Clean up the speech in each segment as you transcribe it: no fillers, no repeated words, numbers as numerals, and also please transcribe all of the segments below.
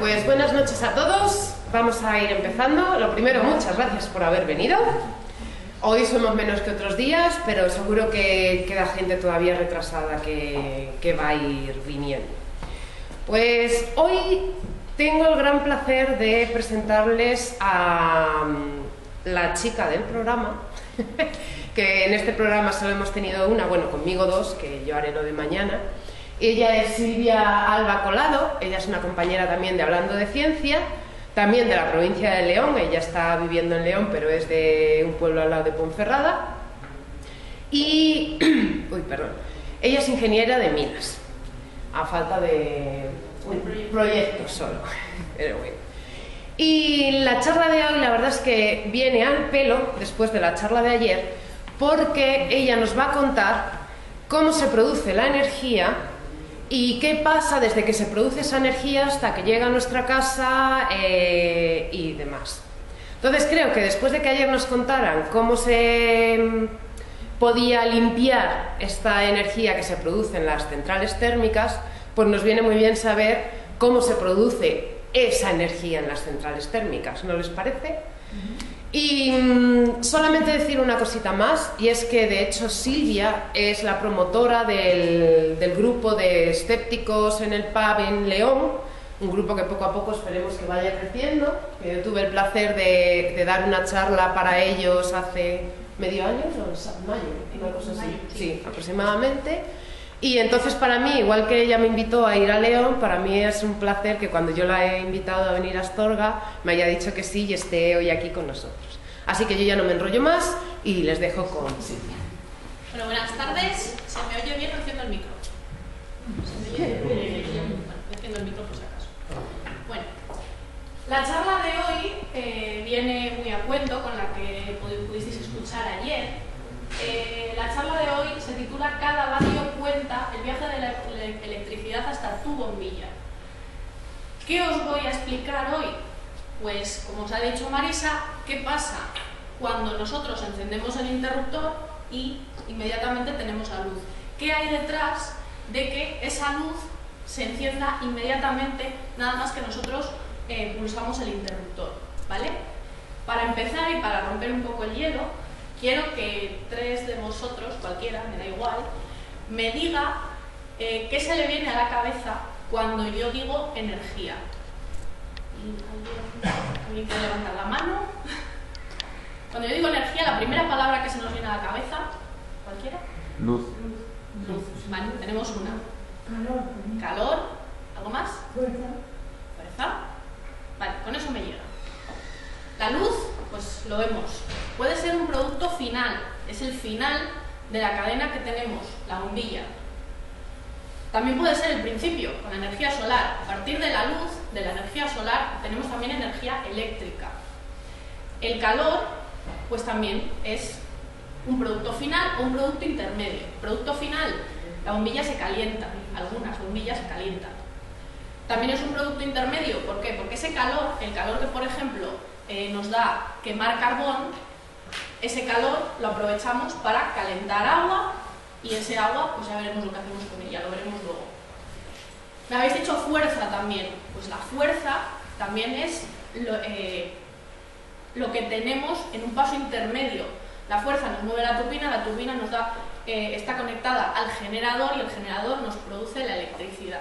pues buenas noches a todos. Vamos a ir empezando. Lo primero, muchas gracias por haber venido. Hoy somos menos que otros días, pero seguro que queda gente todavía retrasada que va a ir viniendo. Pues hoy tengo el gran placer de presentarles a la chica del programa, que en este programa solo hemos tenido una, bueno, conmigo dos, que yo haré lo de mañana. Ella es Silvia Alba Colado, ella es una compañera también de Hablando de Ciencia, también de la provincia de León. Ella está viviendo en León, pero es de un pueblo al lado de Ponferrada. Y, ella es ingeniera de minas, a falta de proyectos solo, pero bueno. Y la charla de hoy, la verdad es que viene al pelo, después de la charla de ayer, porque ella nos va a contar cómo se produce la energía y qué pasa desde que se produce esa energía hasta que llega a nuestra casa y demás. Entonces creo que después de que ayer nos contaran cómo se podía limpiar esta energía que se produce en las centrales térmicas, pues nos viene muy bien saber cómo se produce esa energía en las centrales térmicas, ¿no les parece? Y solamente decir una cosita más, y es que de hecho Silvia es la promotora del grupo de escépticos en el pub en León, un grupo que poco a poco esperemos que vaya creciendo. Yo tuve el placer de dar una charla para ellos hace medio año, o mayo, una cosa así, sí, aproximadamente. Y entonces para mí, igual que ella me invitó a ir a León, para mí es un placer que cuando yo la he invitado a venir a Astorga me haya dicho que sí y esté hoy aquí con nosotros. Así que yo ya no me enrollo más y les dejo con Silvia. Bueno, buenas tardes. ¿Se me oye bien? Enciendo el micro. ¿Se me oye bien? Bueno, enciendo el micro por si acaso. Bueno, la charla de hoy viene muy a cuento con la que pudisteis escuchar ayer. La charla de hoy se titula Cada vatio cuenta, el viaje de la electricidad hasta tu bombilla. ¿Qué os voy a explicar hoy? Pues, como os ha dicho Marisa, ¿qué pasa cuando nosotros encendemos el interruptor y inmediatamente tenemos la luz? ¿Qué hay detrás de que esa luz se encienda inmediatamente nada más que nosotros pulsamos el interruptor? ¿Vale? Para empezar y para romper un poco el hielo, quiero que tres de vosotros, cualquiera, me da igual, me diga qué se le viene a la cabeza cuando yo digo energía. ¿Alguien quiere levantar la mano? Cuando yo digo energía, la primera palabra que se nos viene a la cabeza, ¿cualquiera? Luz. Luz. Vale, tenemos una. Calor. ¿Algo más? Fuerza. Vale, con eso me llega. La luz, pues lo vemos. Puede ser un producto final, es el final de la cadena que tenemos, la bombilla. También puede ser el principio, con la energía solar. A partir de la luz, de la energía solar, tenemos también energía eléctrica. El calor, pues también es un producto final o un producto intermedio. Producto final, la bombilla se calienta, algunas bombillas se calientan. También es un producto intermedio, ¿por qué? Porque ese calor, el calor que por ejemplo nos da quemar carbón, ese calor lo aprovechamos para calentar agua y ese agua, pues ya veremos lo que hacemos con ella, lo veremos luego. Me habéis dicho fuerza también, pues la fuerza también es lo que tenemos en un paso intermedio. La fuerza nos mueve la turbina nos da, está conectada al generador y el generador nos produce la electricidad.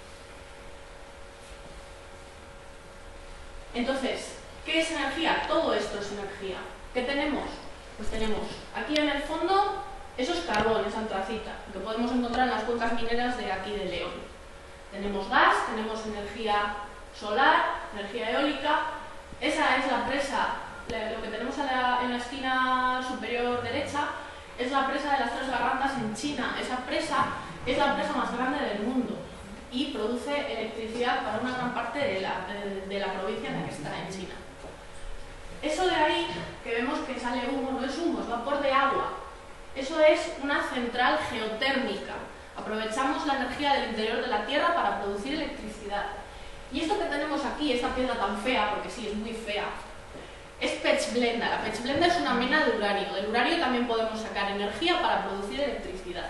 Entonces, ¿qué es energía? Todo esto es energía. ¿Qué tenemos? Pues tenemos aquí en el fondo esos carbones, antracita, que podemos encontrar en las cuencas mineras de aquí de León. Tenemos gas, tenemos energía solar, energía eólica. Esa es la presa, lo que tenemos en la esquina superior derecha, es la presa de las Tres Gargantas en China. Esa presa es la presa más grande del mundo y produce electricidad para una gran parte de la provincia en la que está, en China. Eso de ahí, que vemos que sale humo, no es humo, es vapor de agua. Eso es una central geotérmica. Aprovechamos la energía del interior de la Tierra para producir electricidad. Y esto que tenemos aquí, esta piedra tan fea, porque sí, es muy fea, es pechblenda. La pechblenda es una mina de uranio. Del uranio también podemos sacar energía para producir electricidad.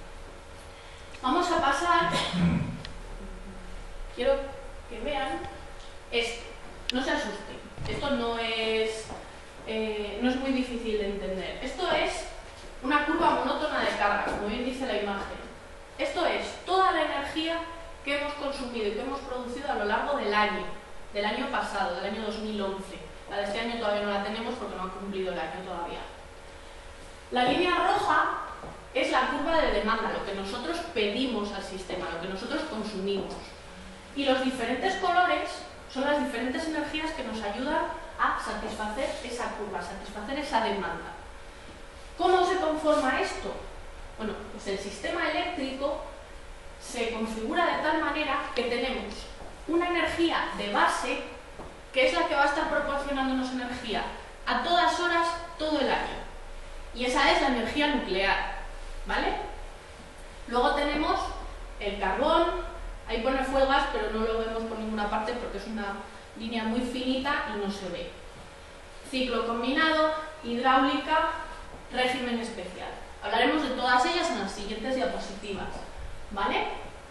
Vamos a pasar... Quiero que vean Esto, no se asusten, esto no es muy difícil de entender. Esto es una curva monótona de carga, como bien dice la imagen. Esto es toda la energía que hemos consumido y que hemos producido a lo largo del año pasado, del año 2011. La de este año todavía no la tenemos porque no ha cumplido el año todavía. La línea roja es la curva de demanda, lo que nosotros pedimos al sistema, lo que nosotros consumimos. Y los diferentes colores son las diferentes energías que nos ayudan a satisfacer esa curva, satisfacer esa demanda. ¿Cómo se conforma esto? Bueno, pues el sistema eléctrico se configura de tal manera que tenemos una energía de base, que es la que va a estar proporcionándonos energía a todas horas, todo el año. Y esa es la energía nuclear, ¿vale? Luego tenemos el carbón, ahí pone fuel gas, pero no lo vemos por ninguna parte porque es una línea muy finita y no se ve. Ciclo combinado, hidráulica, régimen especial. Hablaremos de todas ellas en las siguientes diapositivas, ¿vale?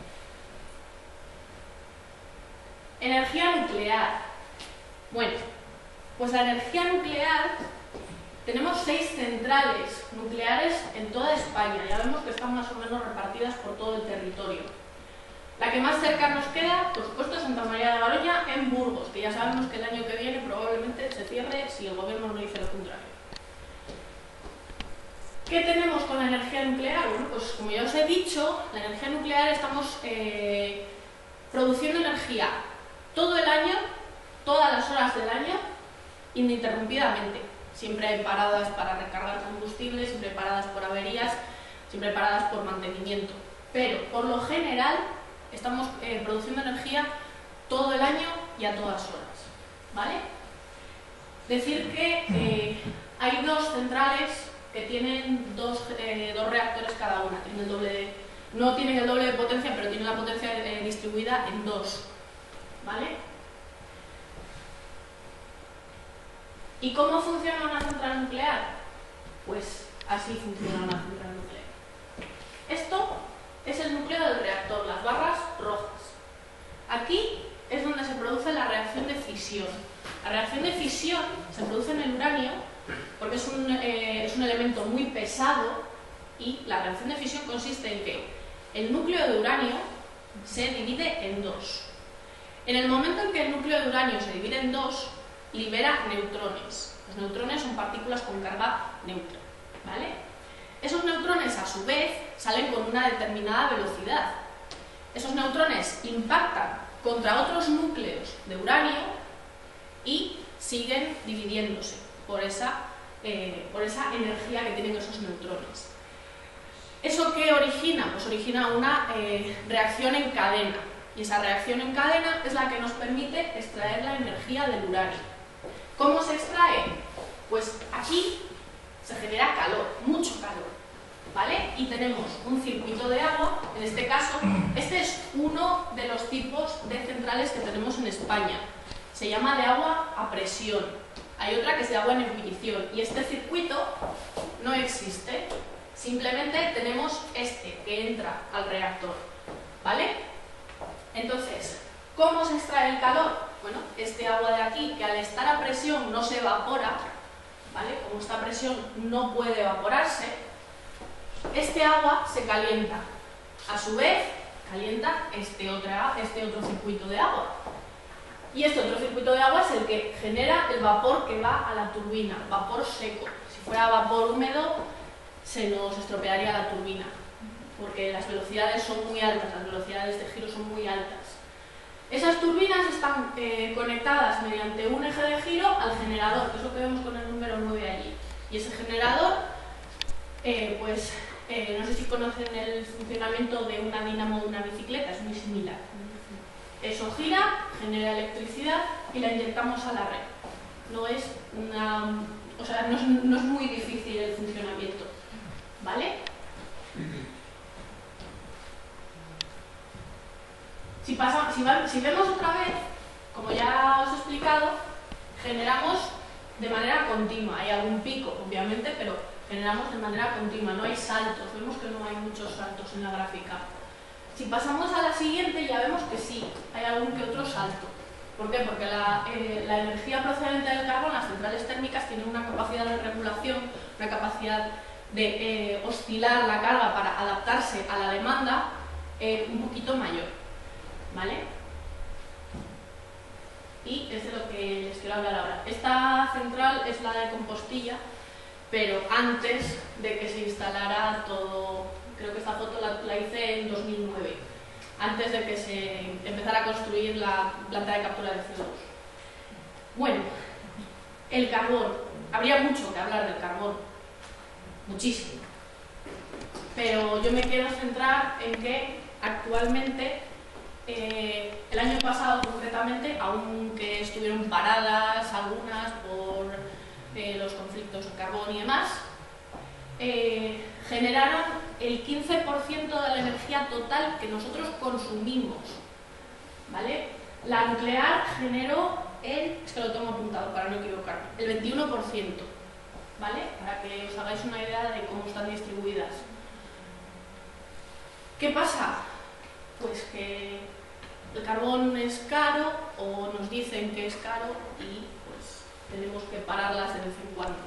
Energía nuclear. Bueno, pues la energía nuclear, tenemos 6 centrales nucleares en toda España. Ya vemos que están más o menos repartidas por todo el territorio. La que más cerca nos queda, por supuesto, es Santa María de Garoña, en Burgos, que ya sabemos que el año que viene probablemente se cierre si el gobierno no dice lo contrario. ¿Qué tenemos con la energía nuclear? Bueno, pues como ya os he dicho, la energía nuclear estamos produciendo energía todo el año, todas las horas del año, ininterrumpidamente. Siempre hay paradas para recargar combustible, siempre hay paradas por averías, siempre hay paradas por mantenimiento. Pero, por lo general, estamos produciendo energía todo el año y a todas horas, ¿vale? Decir que hay 2 centrales que tienen dos reactores cada una. No tienen el doble de potencia, pero tienen la potencia distribuida en 2, ¿vale? ¿Y cómo funciona una central nuclear? Pues así funciona una central nuclear. Esto es el núcleo del reactor, las barras rojas. Aquí es donde se produce la reacción de fisión. La reacción de fisión se produce en el uranio porque es un elemento muy pesado y la reacción de fisión consiste en que el núcleo de uranio se divide en 2. En el momento en que el núcleo de uranio se divide en 2, libera neutrones. Los neutrones son partículas con carga neutra, ¿vale? Esos neutrones, a su vez, salen con una determinada velocidad. Esos neutrones impactan contra otros núcleos de uranio y siguen dividiéndose por esa energía que tienen esos neutrones. ¿Eso qué origina? Pues origina una reacción en cadena. Y esa reacción en cadena es la que nos permite extraer la energía del uranio. ¿Cómo se extrae? Pues aquí se genera calor, mucho calor, ¿vale? Y tenemos un circuito de agua, en este caso, este es uno de los tipos de centrales que tenemos en España. Se llama de agua a presión. Hay otra que es de agua en ebullición y este circuito no existe. Simplemente tenemos este que entra al reactor, ¿vale? Entonces, ¿cómo se extrae el calor? Bueno, este agua de aquí, que al estar a presión no se evapora, ¿vale? Como esta presión no puede evaporarse, este agua se calienta. A su vez, calienta este otro circuito de agua. Y este otro circuito de agua es el que genera el vapor que va a la turbina, vapor seco. Si fuera vapor húmedo, se nos estropearía la turbina, porque las velocidades son muy altas, las velocidades de giro son muy altas. Esas turbinas están conectadas mediante un eje de giro al generador, que es lo que vemos con el número 9 allí. Y ese generador, no sé si conocen el funcionamiento de una dinamo de una bicicleta, es muy similar. Eso gira, genera electricidad y la inyectamos a la red. No es muy difícil el funcionamiento, ¿vale? Si vemos otra vez, como ya os he explicado, generamos de manera continua. Hay algún pico, obviamente, pero generamos de manera continua, no hay saltos. Vemos que no hay muchos saltos en la gráfica. Si pasamos a la siguiente, ya vemos que sí, hay algún que otro salto, ¿Por qué? Porque la energía procedente del carbón, las centrales térmicas, tienen una capacidad de regulación, una capacidad de oscilar la carga para adaptarse a la demanda un poquito mayor, ¿vale? Y es de lo que les quiero hablar ahora. Esta central es la de Compostilla, pero antes de que se instalara todo, creo que esta foto la hice en 2009, antes de que se empezara a construir la planta de captura de CO2. Bueno, el carbón. Habría mucho que hablar del carbón, muchísimo. Pero yo me quiero centrar en que actualmente, el año pasado concretamente, aunque estuvieron paradas algunas por los conflictos de carbón y demás, generaron el 15% de la energía total que nosotros consumimos, ¿vale? La nuclear generó es que lo tengo apuntado para no equivocarme, el 21%, ¿vale? Para que os hagáis una idea de cómo están distribuidas. ¿Qué pasa? Pues que el carbón es caro, o nos dicen que es caro, y pues tenemos que pararlas de vez en cuando.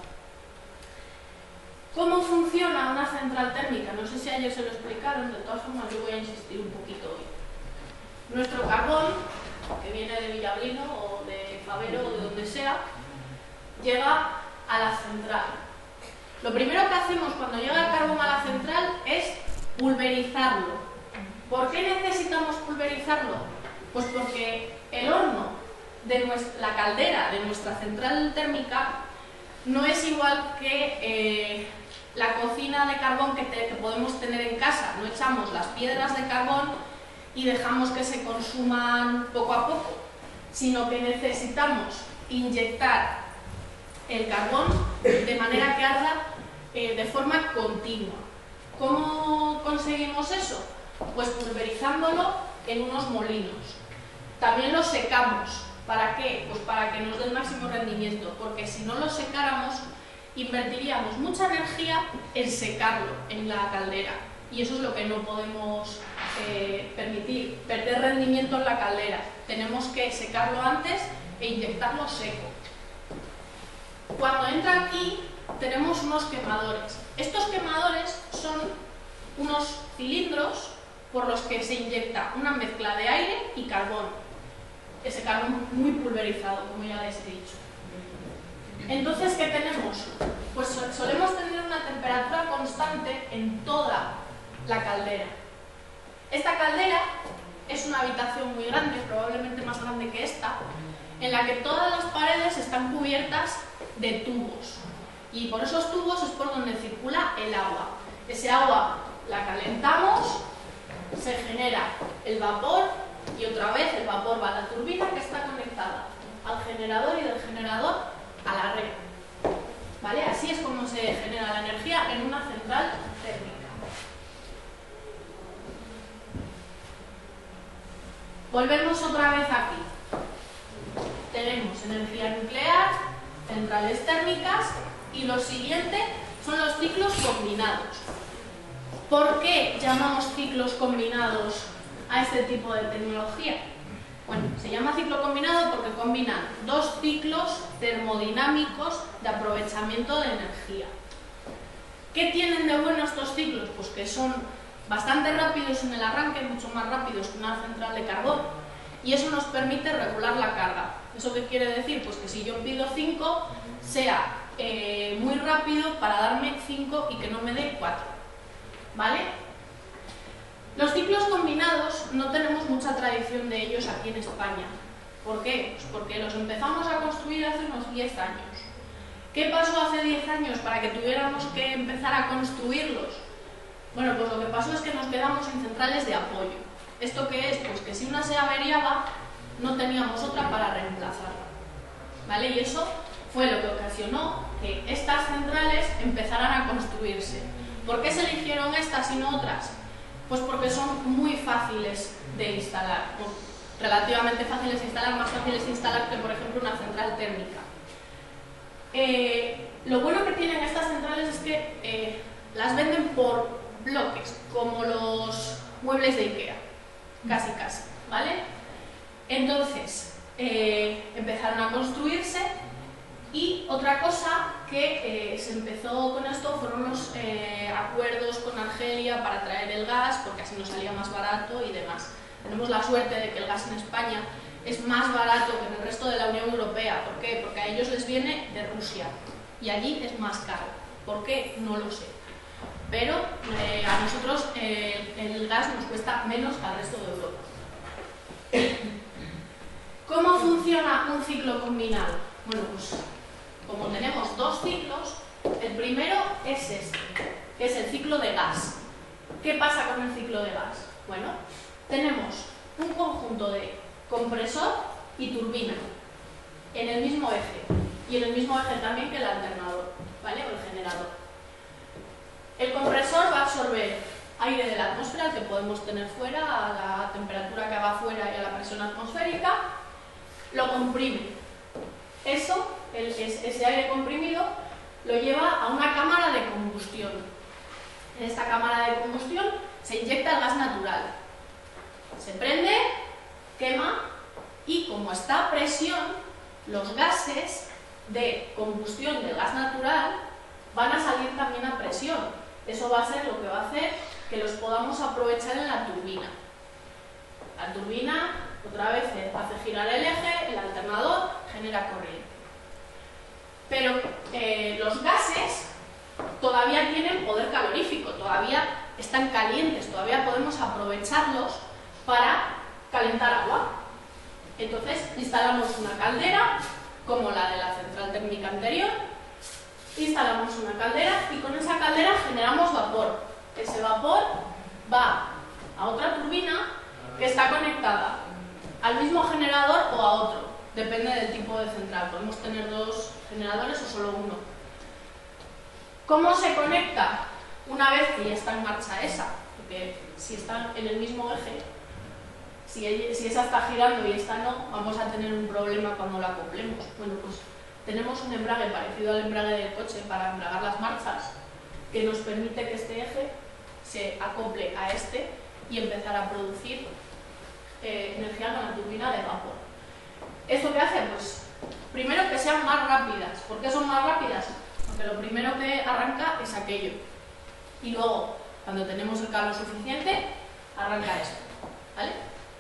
¿Cómo funciona una central térmica? No sé si ayer se lo explicaron, de todas formas yo voy a insistir un poquito hoy. Nuestro carbón, que viene de Villablino o de Favero o de donde sea, llega a la central. Lo primero que hacemos cuando llega el carbón a la central es pulverizarlo. ¿Por qué necesitamos pulverizarlo? Pues porque el horno de la caldera de nuestra central térmica no es igual que la cocina de carbón que podemos tener en casa. No echamos las piedras de carbón y dejamos que se consuman poco a poco, sino que necesitamos inyectar el carbón de manera que arda de forma continua. ¿Cómo conseguimos eso? Pues pulverizándolo en unos molinos. También lo secamos. ¿Para qué? Pues para que nos dé el máximo rendimiento, porque si no lo secáramos, invertiríamos mucha energía en secarlo en la caldera, y eso es lo que no podemos permitir, perder rendimiento en la caldera. Tenemos que secarlo antes e inyectarlo seco. Cuando entra aquí, tenemos unos quemadores. Estos quemadores son unos cilindros por los que se inyecta una mezcla de aire y carbón. Ese carbón muy pulverizado, como ya les he dicho. Entonces, ¿qué tenemos? Pues solemos tener una temperatura constante en toda la caldera. Esta caldera es una habitación muy grande, probablemente más grande que esta, en la que todas las paredes están cubiertas de tubos. Y por esos tubos es por donde circula el agua. Ese agua la calentamos, se genera el vapor, y otra vez el vapor va a la turbina que está conectada al generador, y del generador a la red. ¿Vale? Así es como se genera la energía en una central térmica. Volvemos otra vez aquí. Tenemos energía nuclear, centrales térmicas, y lo siguiente son los ciclos combinados. ¿Por qué llamamos ciclos combinados a este tipo de tecnología? Bueno, se llama ciclo combinado porque combinan dos ciclos termodinámicos de aprovechamiento de energía. ¿Qué tienen de bueno estos ciclos? Pues que son bastante rápidos en el arranque, mucho más rápidos que una central de carbón, y eso nos permite regular la carga. ¿Eso qué quiere decir? Pues que si yo pido 5, sea muy rápido para darme 5 y que no me dé 4. ¿Vale? Los ciclos combinados no tenemos mucha tradición de ellos aquí en España. ¿Por qué? Pues porque los empezamos a construir hace unos 10 años. ¿Qué pasó hace 10 años para que tuviéramos que empezar a construirlos? Bueno, pues lo que pasó es que nos quedamos en centrales de apoyo. ¿Esto qué es? Pues que si una se averiaba, no teníamos otra para reemplazarla. ¿Vale? Y eso fue lo que ocasionó que estas centrales empezaran a construirse. ¿Por qué se eligieron estas y no otras? Pues porque son muy fáciles de instalar, relativamente fáciles de instalar, más fáciles de instalar que, por ejemplo, una central térmica. Lo bueno que tienen estas centrales es que las venden por bloques, como los muebles de IKEA, casi, ¿vale? Entonces, empezaron a construirse. Y otra cosa que se empezó con esto fueron los acuerdos con Argelia para traer el gas, porque así nos salía más barato y demás. Tenemos la suerte de que el gas en España es más barato que en el resto de la Unión Europea. ¿Por qué? Porque a ellos les viene de Rusia y allí es más caro. ¿Por qué? No lo sé. Pero a nosotros el gas nos cuesta menos al resto de Europa. ¿Cómo funciona un ciclo combinado? Bueno, pues como tenemos dos ciclos, el primero es este, que es el ciclo de gas. ¿Qué pasa con el ciclo de gas? Bueno, tenemos un conjunto de compresor y turbina en el mismo eje, y en el mismo eje también que el alternador, ¿vale? O el generador. El compresor va a absorber aire de la atmósfera, el que podemos tener fuera, a la temperatura que haga fuera y a la presión atmosférica, lo comprime. Ese aire comprimido lo lleva a una cámara de combustión. En esta cámara de combustión se inyecta el gas natural. Se prende, quema y como está a presión, los gases de combustión del gas natural van a salir también a presión. Eso va a ser lo que va a hacer que los podamos aprovechar en la turbina. La turbina, otra vez, hace girar el eje, el alternador genera corriente. Pero los gases todavía tienen poder calorífico, todavía están calientes, todavía podemos aprovecharlos para calentar agua. Entonces instalamos una caldera, como la de la central térmica anterior, instalamos una caldera y con esa caldera generamos vapor. Ese vapor va a otra turbina que está conectada al mismo generador o a otro. Depende del tipo de central. Podemos tener dos generadores o solo uno. ¿Cómo se conecta? Una vez que ya está en marcha esa, porque si están en el mismo eje, si esa está girando y esta no, vamos a tener un problema cuando la acoplemos. Bueno, pues tenemos un embrague parecido al embrague del coche para embragar las marchas, que nos permite que este eje se acople a este y empezar a producir energía con la turbina de vapor. ¿Esto qué hace? Pues primero que sean más rápidas. ¿Por qué son más rápidas? Porque lo primero que arranca es aquello. Y luego, cuando tenemos el calor suficiente, arranca esto. ¿Vale?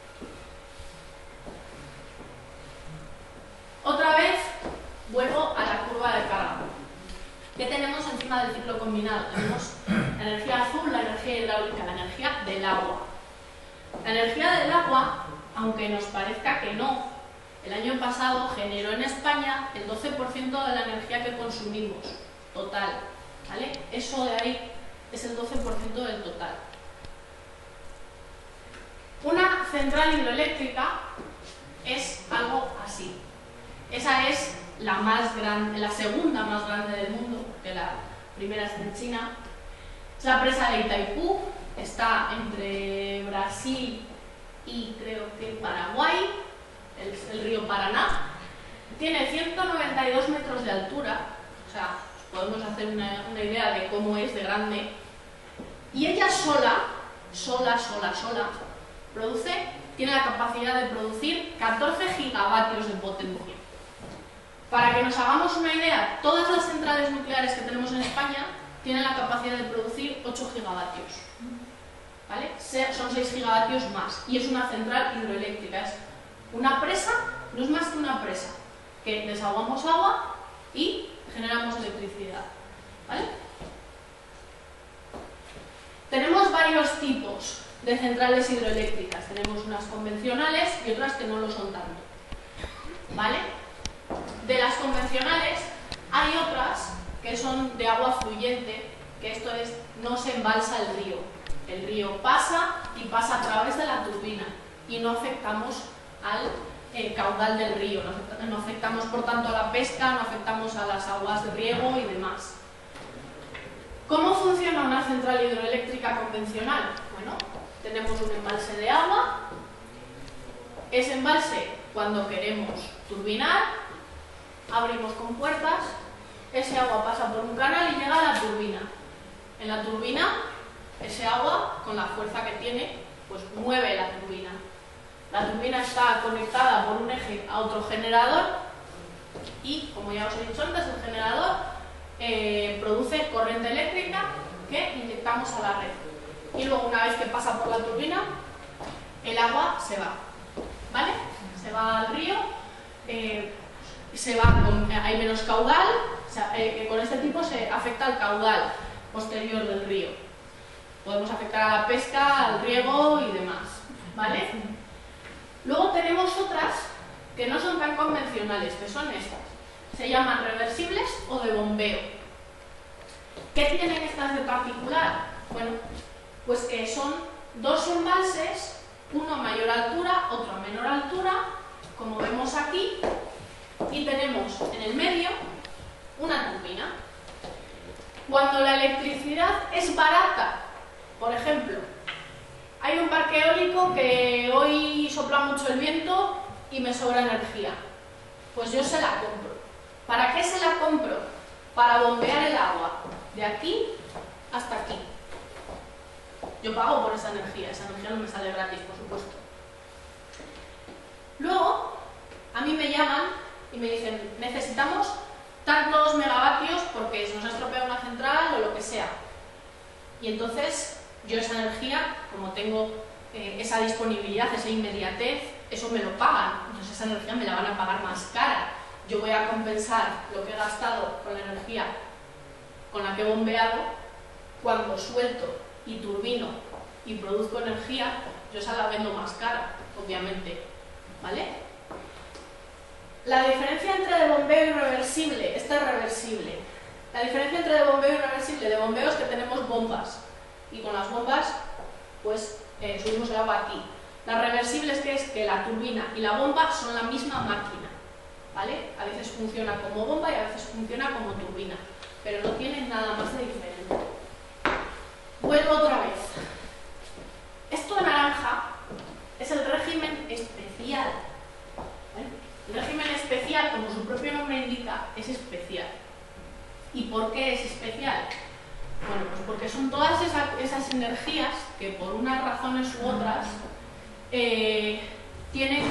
Otra vez, vuelvo a la curva de carga. ¿Qué tenemos encima del ciclo combinado? Tenemos la energía azul, la energía hidráulica, la energía del agua. La energía del agua, aunque nos parezca que no, el año pasado generó en España el 12% de la energía que consumimos, total, ¿vale? Eso de ahí es el 12% del total. Una central hidroeléctrica es algo así. Esa es la más grande, la segunda más grande del mundo, porque la primera es en China. Es la presa de Itaipú, está entre Brasil y creo que Paraguay, el río Paraná. Tiene 192 metros de altura, o sea, podemos hacer una idea de cómo es de grande. Y ella sola, tiene la capacidad de producir 14 gigavatios de potencia. Para que nos hagamos una idea, todas las centrales nucleares que tenemos en España tienen la capacidad de producir 8 gigavatios. ¿Vale? Son 6 gigavatios más. Y es una central hidroeléctrica. Es una presa, no es más que una presa, que desahogamos agua y generamos electricidad. ¿Vale? Tenemos varios tipos de centrales hidroeléctricas. Tenemos unas convencionales y otras que no lo son tanto. ¿Vale? De las convencionales hay otras que son de agua fluyente, que esto es, no se embalsa el río. El río pasa y pasa a través de la turbina y no afectamos al caudal del río, no afectamos por tanto a la pesca, no afectamos a las aguas de riego y demás. ¿Cómo funciona una central hidroeléctrica convencional? Bueno, tenemos un embalse de agua. Ese embalse, cuando queremos turbinar, abrimos compuertas, ese agua pasa por un canal y llega a la turbina. En la turbina, ese agua, con la fuerza que tiene, pues mueve la turbina. La turbina está conectada por un eje a otro generador y, como ya os he dicho antes, el generador produce corriente eléctrica que inyectamos a la red. Y luego, una vez que pasa por la turbina, el agua se va, ¿vale? Se va al río, hay menos caudal, o sea, con este tipo se afecta al caudal posterior del río. Podemos afectar a la pesca, al riego y demás, ¿vale? Luego tenemos otras que no son tan convencionales, que son estas. Se llaman reversibles o de bombeo. ¿Qué tienen estas de particular? Bueno, pues que son dos embalses, uno a mayor altura, otro a menor altura, como vemos aquí, y tenemos en el medio una turbina. Cuando la electricidad es barata, por ejemplo, hay un parque eólico que hoy sopla mucho el viento y me sobra energía, pues yo se la compro. ¿Para qué se la compro? Para bombear el agua de aquí hasta aquí. Yo pago por esa energía no me sale gratis, por supuesto. Luego, a mí me llaman y me dicen, necesitamos tantos megavatios porque se nos ha estropeado una central o lo que sea. Y entonces, yo esa energía, como tengo esa disponibilidad, esa inmediatez, eso me lo pagan. Entonces esa energía me la van a pagar más cara. Yo voy a compensar lo que he gastado con la energía con la que he bombeado. Cuando suelto y turbino y produzco energía, yo esa la vendo más cara, obviamente, ¿vale? La diferencia entre de bombeo y reversible, esta es reversible. La diferencia entre de bombeo y reversible, de bombeo es que tenemos bombas y con las bombas pues subimos el agua aquí. La reversible es que la turbina y la bomba son la misma máquina, ¿vale? A veces funciona como bomba y a veces funciona como turbina, pero no tienen nada más de diferente. Vuelvo otra vez. Esto de naranja es el régimen especial. El régimen especial, como su propio nombre indica, es especial. ¿Y por qué es especial? Bueno, pues porque son todas esas energías que por unas razones u otras tienen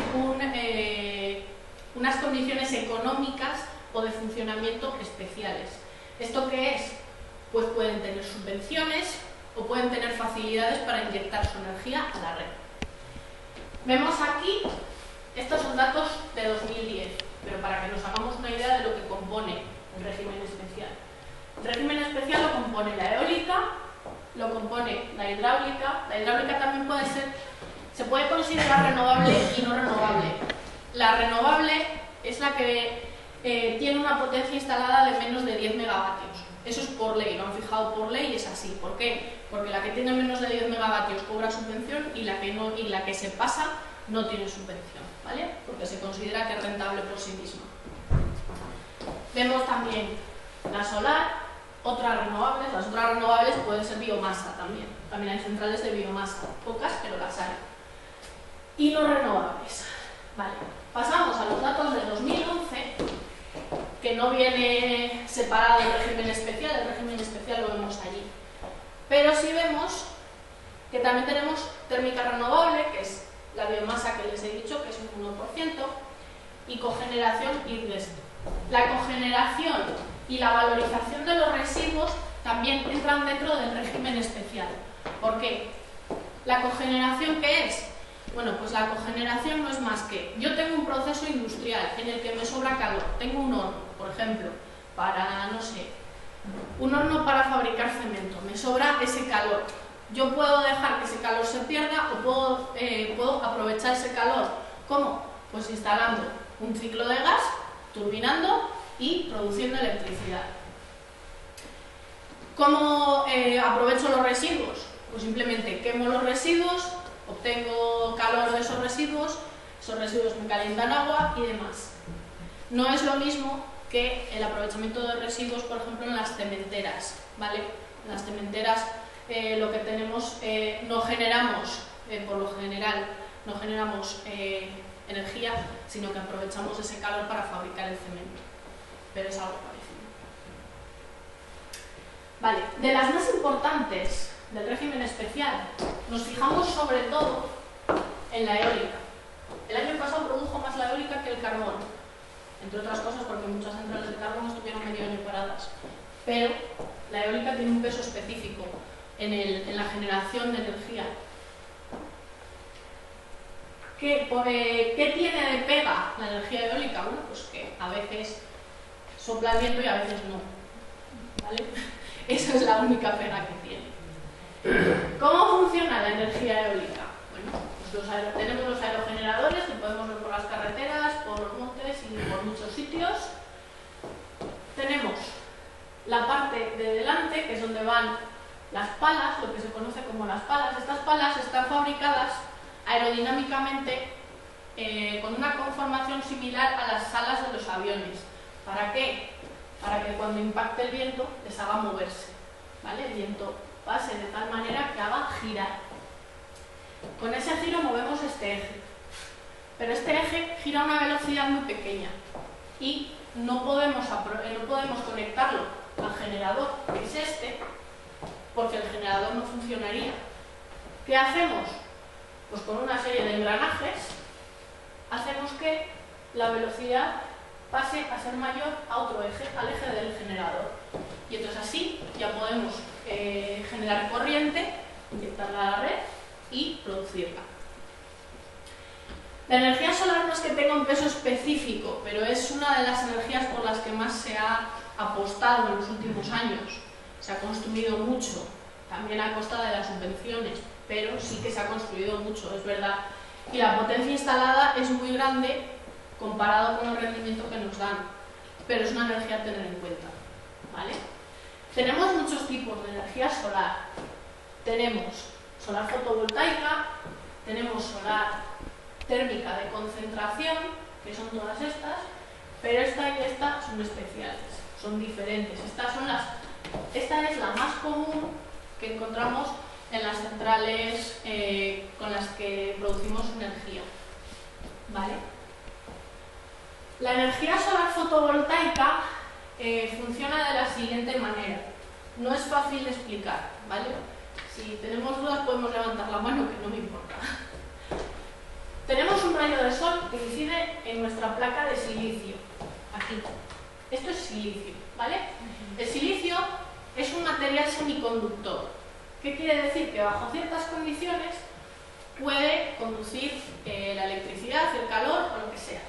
unas condiciones económicas o de funcionamiento especiales. ¿Esto qué es? Pues pueden tener subvenciones o pueden tener facilidades para inyectar su energía a la red. Vemos aquí, estos son datos de 2010, pero para que nos hagamos una idea de lo que compone el régimen especial. El régimen especial lo compone la eólica, lo compone la hidráulica también se puede considerar renovable y no renovable. La renovable es la que tiene una potencia instalada de menos de 10 megavatios. Eso es por ley, lo han fijado por ley y es así. ¿Por qué? Porque la que tiene menos de 10 megavatios cobra subvención y la que se pasa no tiene subvención, ¿vale? Porque se considera que es rentable por sí misma. Vemos también la solar, otras renovables. Las otras renovables pueden ser biomasa también. También hay centrales de biomasa, pocas, pero las hay. Y no renovables. Vale. Pasamos a los datos de 2011, que no viene separado del régimen especial. El régimen especial lo vemos allí. Pero sí vemos que también tenemos térmica renovable, que es la biomasa que les he dicho, que es un 1%, y cogeneración y resto. La cogeneración y la valorización de los residuos también entran dentro del régimen especial. ¿Por qué? ¿La cogeneración qué es? Bueno, pues la cogeneración no es más que yo tengo un proceso industrial en el que me sobra calor, tengo un horno, por ejemplo, para, no sé, un horno para fabricar cemento, me sobra ese calor. Yo puedo dejar que ese calor se pierda o puedo aprovechar ese calor. ¿Cómo? Pues instalando un ciclo de gas, turbinando y produciendo electricidad. ¿Cómo aprovecho los residuos? Pues simplemente quemo los residuos, obtengo calor de esos residuos me calientan agua y demás. No es lo mismo que el aprovechamiento de residuos, por ejemplo, en las cementeras, ¿vale? En las cementeras lo que tenemos, no generamos, por lo general, no generamos energía, sino que aprovechamos ese calor para fabricar el cemento. Pero es algo parecido. Vale, de las más importantes del régimen especial, nos fijamos sobre todo en la eólica. produjo más la eólica que el carbón, entre otras cosas porque muchas centrales de carbón estuvieron medio año paradas. Pero la eólica tiene un peso específico en la generación de energía. ¿Qué tiene de pega la energía eólica? Bueno, pues que a veces sopla el viento y a veces no, ¿vale? Esa es la única pega que tiene. ¿Cómo funciona la energía eólica? Bueno, pues tenemos los aerogeneradores que podemos ver por las carreteras, por los montes y por muchos sitios. Tenemos la parte de delante, que es donde van las palas, lo que se conoce como las palas. Estas palas están fabricadas aerodinámicamente con una conformación similar a las alas de los aviones. ¿Para qué? Para que cuando impacte el viento les haga moverse, ¿vale? El viento pase de tal manera que haga girar. Con ese giro movemos este eje, pero este eje gira a una velocidad muy pequeña y no podemos conectarlo al generador, que es este, porque el generador no funcionaría. ¿Qué hacemos? Pues con una serie de engranajes hacemos que la velocidad pase a ser mayor a otro eje, al eje del generador. Y entonces así ya podemos generar corriente, inyectarla a la red y producirla. La energía solar no es que tenga un peso específico, pero es una de las energías por las que más se ha apostado en los últimos años. Se ha construido mucho, también a costa de las subvenciones, pero sí que se ha construido mucho, es verdad. Y la potencia instalada es muy grande comparado con el rendimiento que nos dan, pero es una energía a tener en cuenta, ¿vale? Tenemos muchos tipos de energía solar. Tenemos solar fotovoltaica, tenemos solar térmica de concentración, que son todas estas, pero esta y esta son especiales, son diferentes. Esta es la más común que encontramos en las centrales con las que producimos energía, ¿vale? La energía solar fotovoltaica funciona de la siguiente manera. No es fácil de explicar, ¿vale? Si tenemos dudas podemos levantar la mano, que no me importa. Tenemos un rayo de sol que incide en nuestra placa de silicio, aquí. Esto es silicio, ¿vale? El silicio es un material semiconductor. ¿Qué quiere decir? Que bajo ciertas condiciones puede conducir la electricidad, el calor o lo que sea.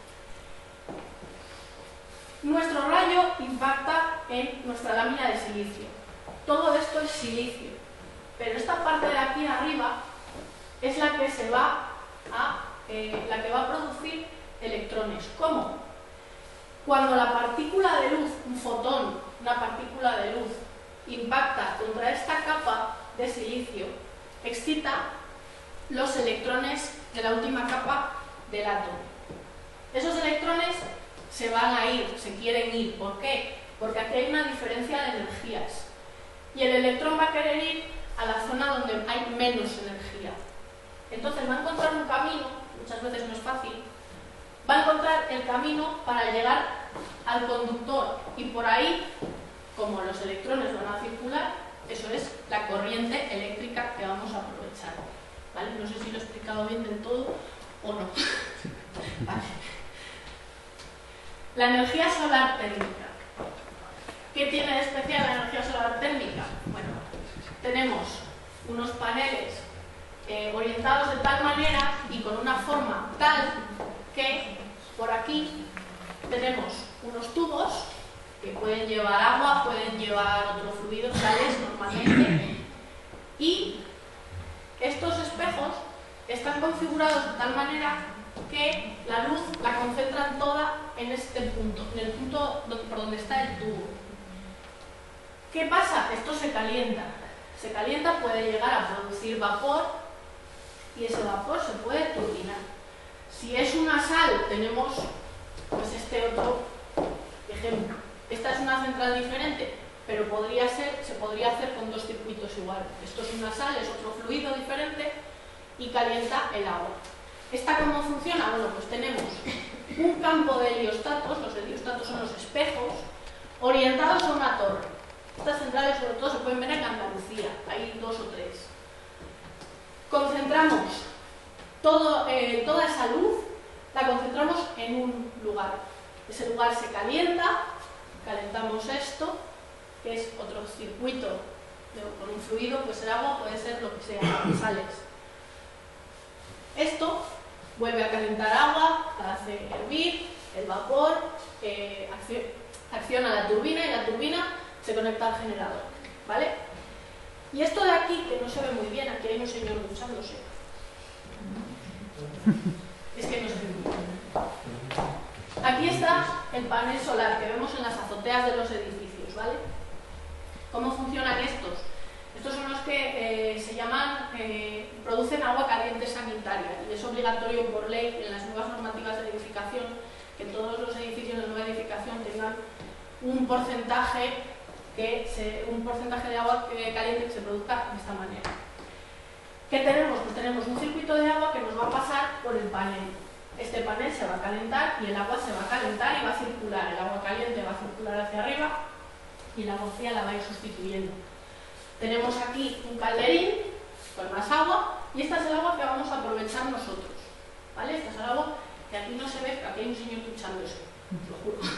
Nuestro rayo impacta en nuestra lámina de silicio. Todo esto es silicio, pero esta parte de aquí arriba es la que va a producir electrones. ¿Cómo? Cuando la partícula de luz, un fotón, una partícula de luz, impacta contra esta capa de silicio, excita los electrones de la última capa del átomo. Esos electrones se van a ir, se quieren ir. ¿Por qué? Porque aquí hay una diferencia de energías. Y el electrón va a querer ir a la zona donde hay menos energía. Entonces va a encontrar un camino, muchas veces no es fácil, va a encontrar el camino para llegar al conductor. Y por ahí, como los electrones van a circular, eso es la corriente eléctrica que vamos a aprovechar. ¿Vale? No sé si lo he explicado bien del todo o no. Vale. La energía solar térmica. ¿Qué tiene de especial la energía solar térmica? Bueno, tenemos unos paneles orientados de tal manera y con una forma tal que por aquí tenemos unos tubos que pueden llevar agua, pueden llevar otro fluido, sales normalmente, y estos espejos están configurados de tal manera que la luz la concentran toda en este punto, en el punto por donde está el tubo. ¿Qué pasa? Esto se calienta. Se calienta, puede llegar a producir vapor y ese vapor se puede turbinar. Si es una sal, tenemos pues este otro ejemplo. Esta es una central diferente, pero se podría hacer con dos circuitos iguales. Esto es una sal, es otro fluido diferente y calienta el agua. ¿Esta cómo funciona? Bueno, pues tenemos un campo de heliostatos, los heliostatos son los espejos, orientados a una torre. Estas centrales sobre todo se pueden ver en Andalucía, hay 2 o 3. Concentramos toda esa luz la concentramos en un lugar. Ese lugar se calienta, calentamos esto, que es otro circuito con un fluido, pues el agua puede ser lo que sea, sales. Esto vuelve a calentar agua, la hace hervir, el vapor acciona la turbina y la turbina se conecta al generador, ¿vale? Y esto de aquí, que no se ve muy bien, aquí hay un señor duchándose. Es que no se ve muy bien. Aquí está el panel solar que vemos en las azoteas de los edificios, ¿vale? ¿Cómo funcionan estos? Estos son los que se llaman, producen agua caliente sanitaria, y es obligatorio por ley en las nuevas normativas de edificación que todos los edificios de nueva edificación tengan un porcentaje de agua caliente que se produzca de esta manera. ¿Qué tenemos? Pues tenemos un circuito de agua que nos va a pasar por el panel. Este panel se va a calentar y el agua se va a calentar y va a circular. El agua caliente va a circular hacia arriba y el agua fría la va a ir sustituyendo. Tenemos aquí un calderín con más agua y esta es el agua que vamos a aprovechar nosotros, ¿vale? Esta es el agua que aquí no se ve, pero aquí hay un señor duchándose, lo juro.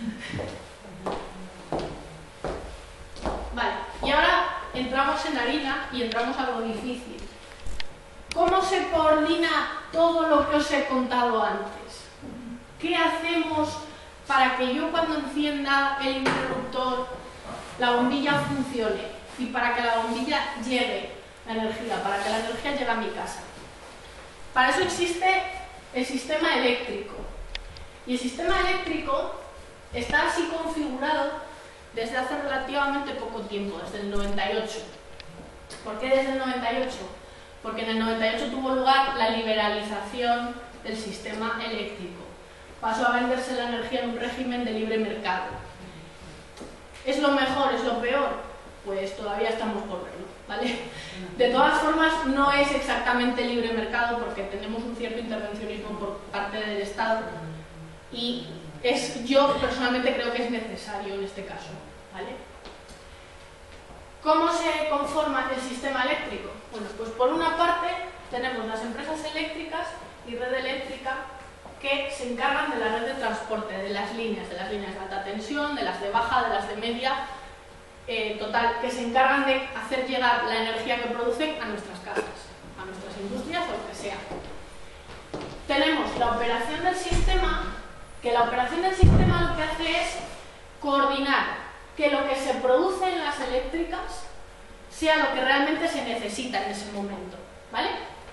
Vale, y ahora entramos en harina y entramos a lo difícil. ¿Cómo se coordina todo lo que os he contado antes? ¿Qué hacemos para que yo cuando encienda el interruptor la bombilla funcione? Y para que la bombilla llegue la energía, para que la energía llegue a mi casa. Para eso existe el sistema eléctrico. Y el sistema eléctrico está así configurado desde hace relativamente poco tiempo, desde el 98. ¿Por qué desde el 98? Porque en el 98 tuvo lugar la liberalización del sistema eléctrico. Pasó a venderse la energía en un régimen de libre mercado. ¿Es lo mejor? ¿Es lo peor? Pues todavía estamos por verlo, ¿vale? De todas formas, no es exactamente libre mercado porque tenemos un cierto intervencionismo por parte del Estado y yo personalmente creo que es necesario en este caso, ¿vale? ¿Cómo se conforma el sistema eléctrico? Bueno, pues por una parte tenemos las empresas eléctricas y red eléctrica que se encargan de la red de transporte, de las líneas de alta tensión, de las de baja, de las de media, total, que se encargan de hacer llegar la energía que producen a nuestras casas, a nuestras industrias o lo que sea. Tenemos la operación del sistema, que la operación del sistema lo que hace es coordinar que lo que se produce en las eléctricas sea lo que realmente se necesita en ese momento, ¿vale?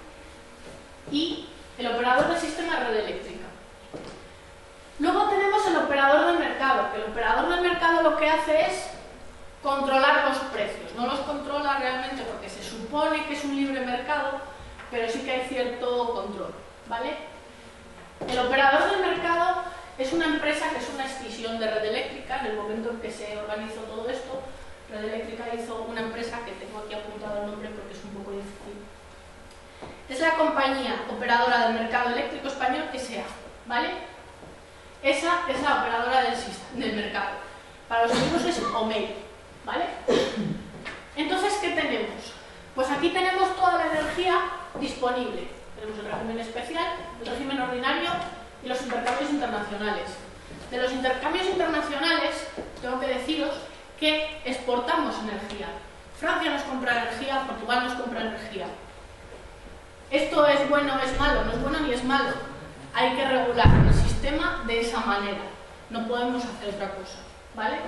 Y el operador del sistema es red eléctrica. Luego tenemos el operador del mercado, que el operador del mercado lo que hace es controlar los precios. No los controla realmente porque se supone que es un libre mercado, pero sí que hay cierto control, ¿vale? El operador del mercado es una empresa que es una escisión de Red Eléctrica. En el momento en que se organizó todo esto, Red Eléctrica hizo una empresa que tengo aquí apuntado el nombre porque es un poco difícil. Es la compañía operadora del mercado eléctrico español S.A., ¿vale? Esa es la operadora del mercado. Para los amigos es OMEI, ¿vale? Entonces, ¿qué tenemos? Pues aquí tenemos toda la energía disponible. Tenemos el régimen especial, el régimen ordinario y los intercambios internacionales. De los intercambios internacionales, tengo que deciros que exportamos energía. Francia nos compra energía, Portugal nos compra energía. ¿Esto es bueno o es malo? No es bueno ni es malo. Hay que regular el sistema de esa manera. No podemos hacer otra cosa, ¿vale?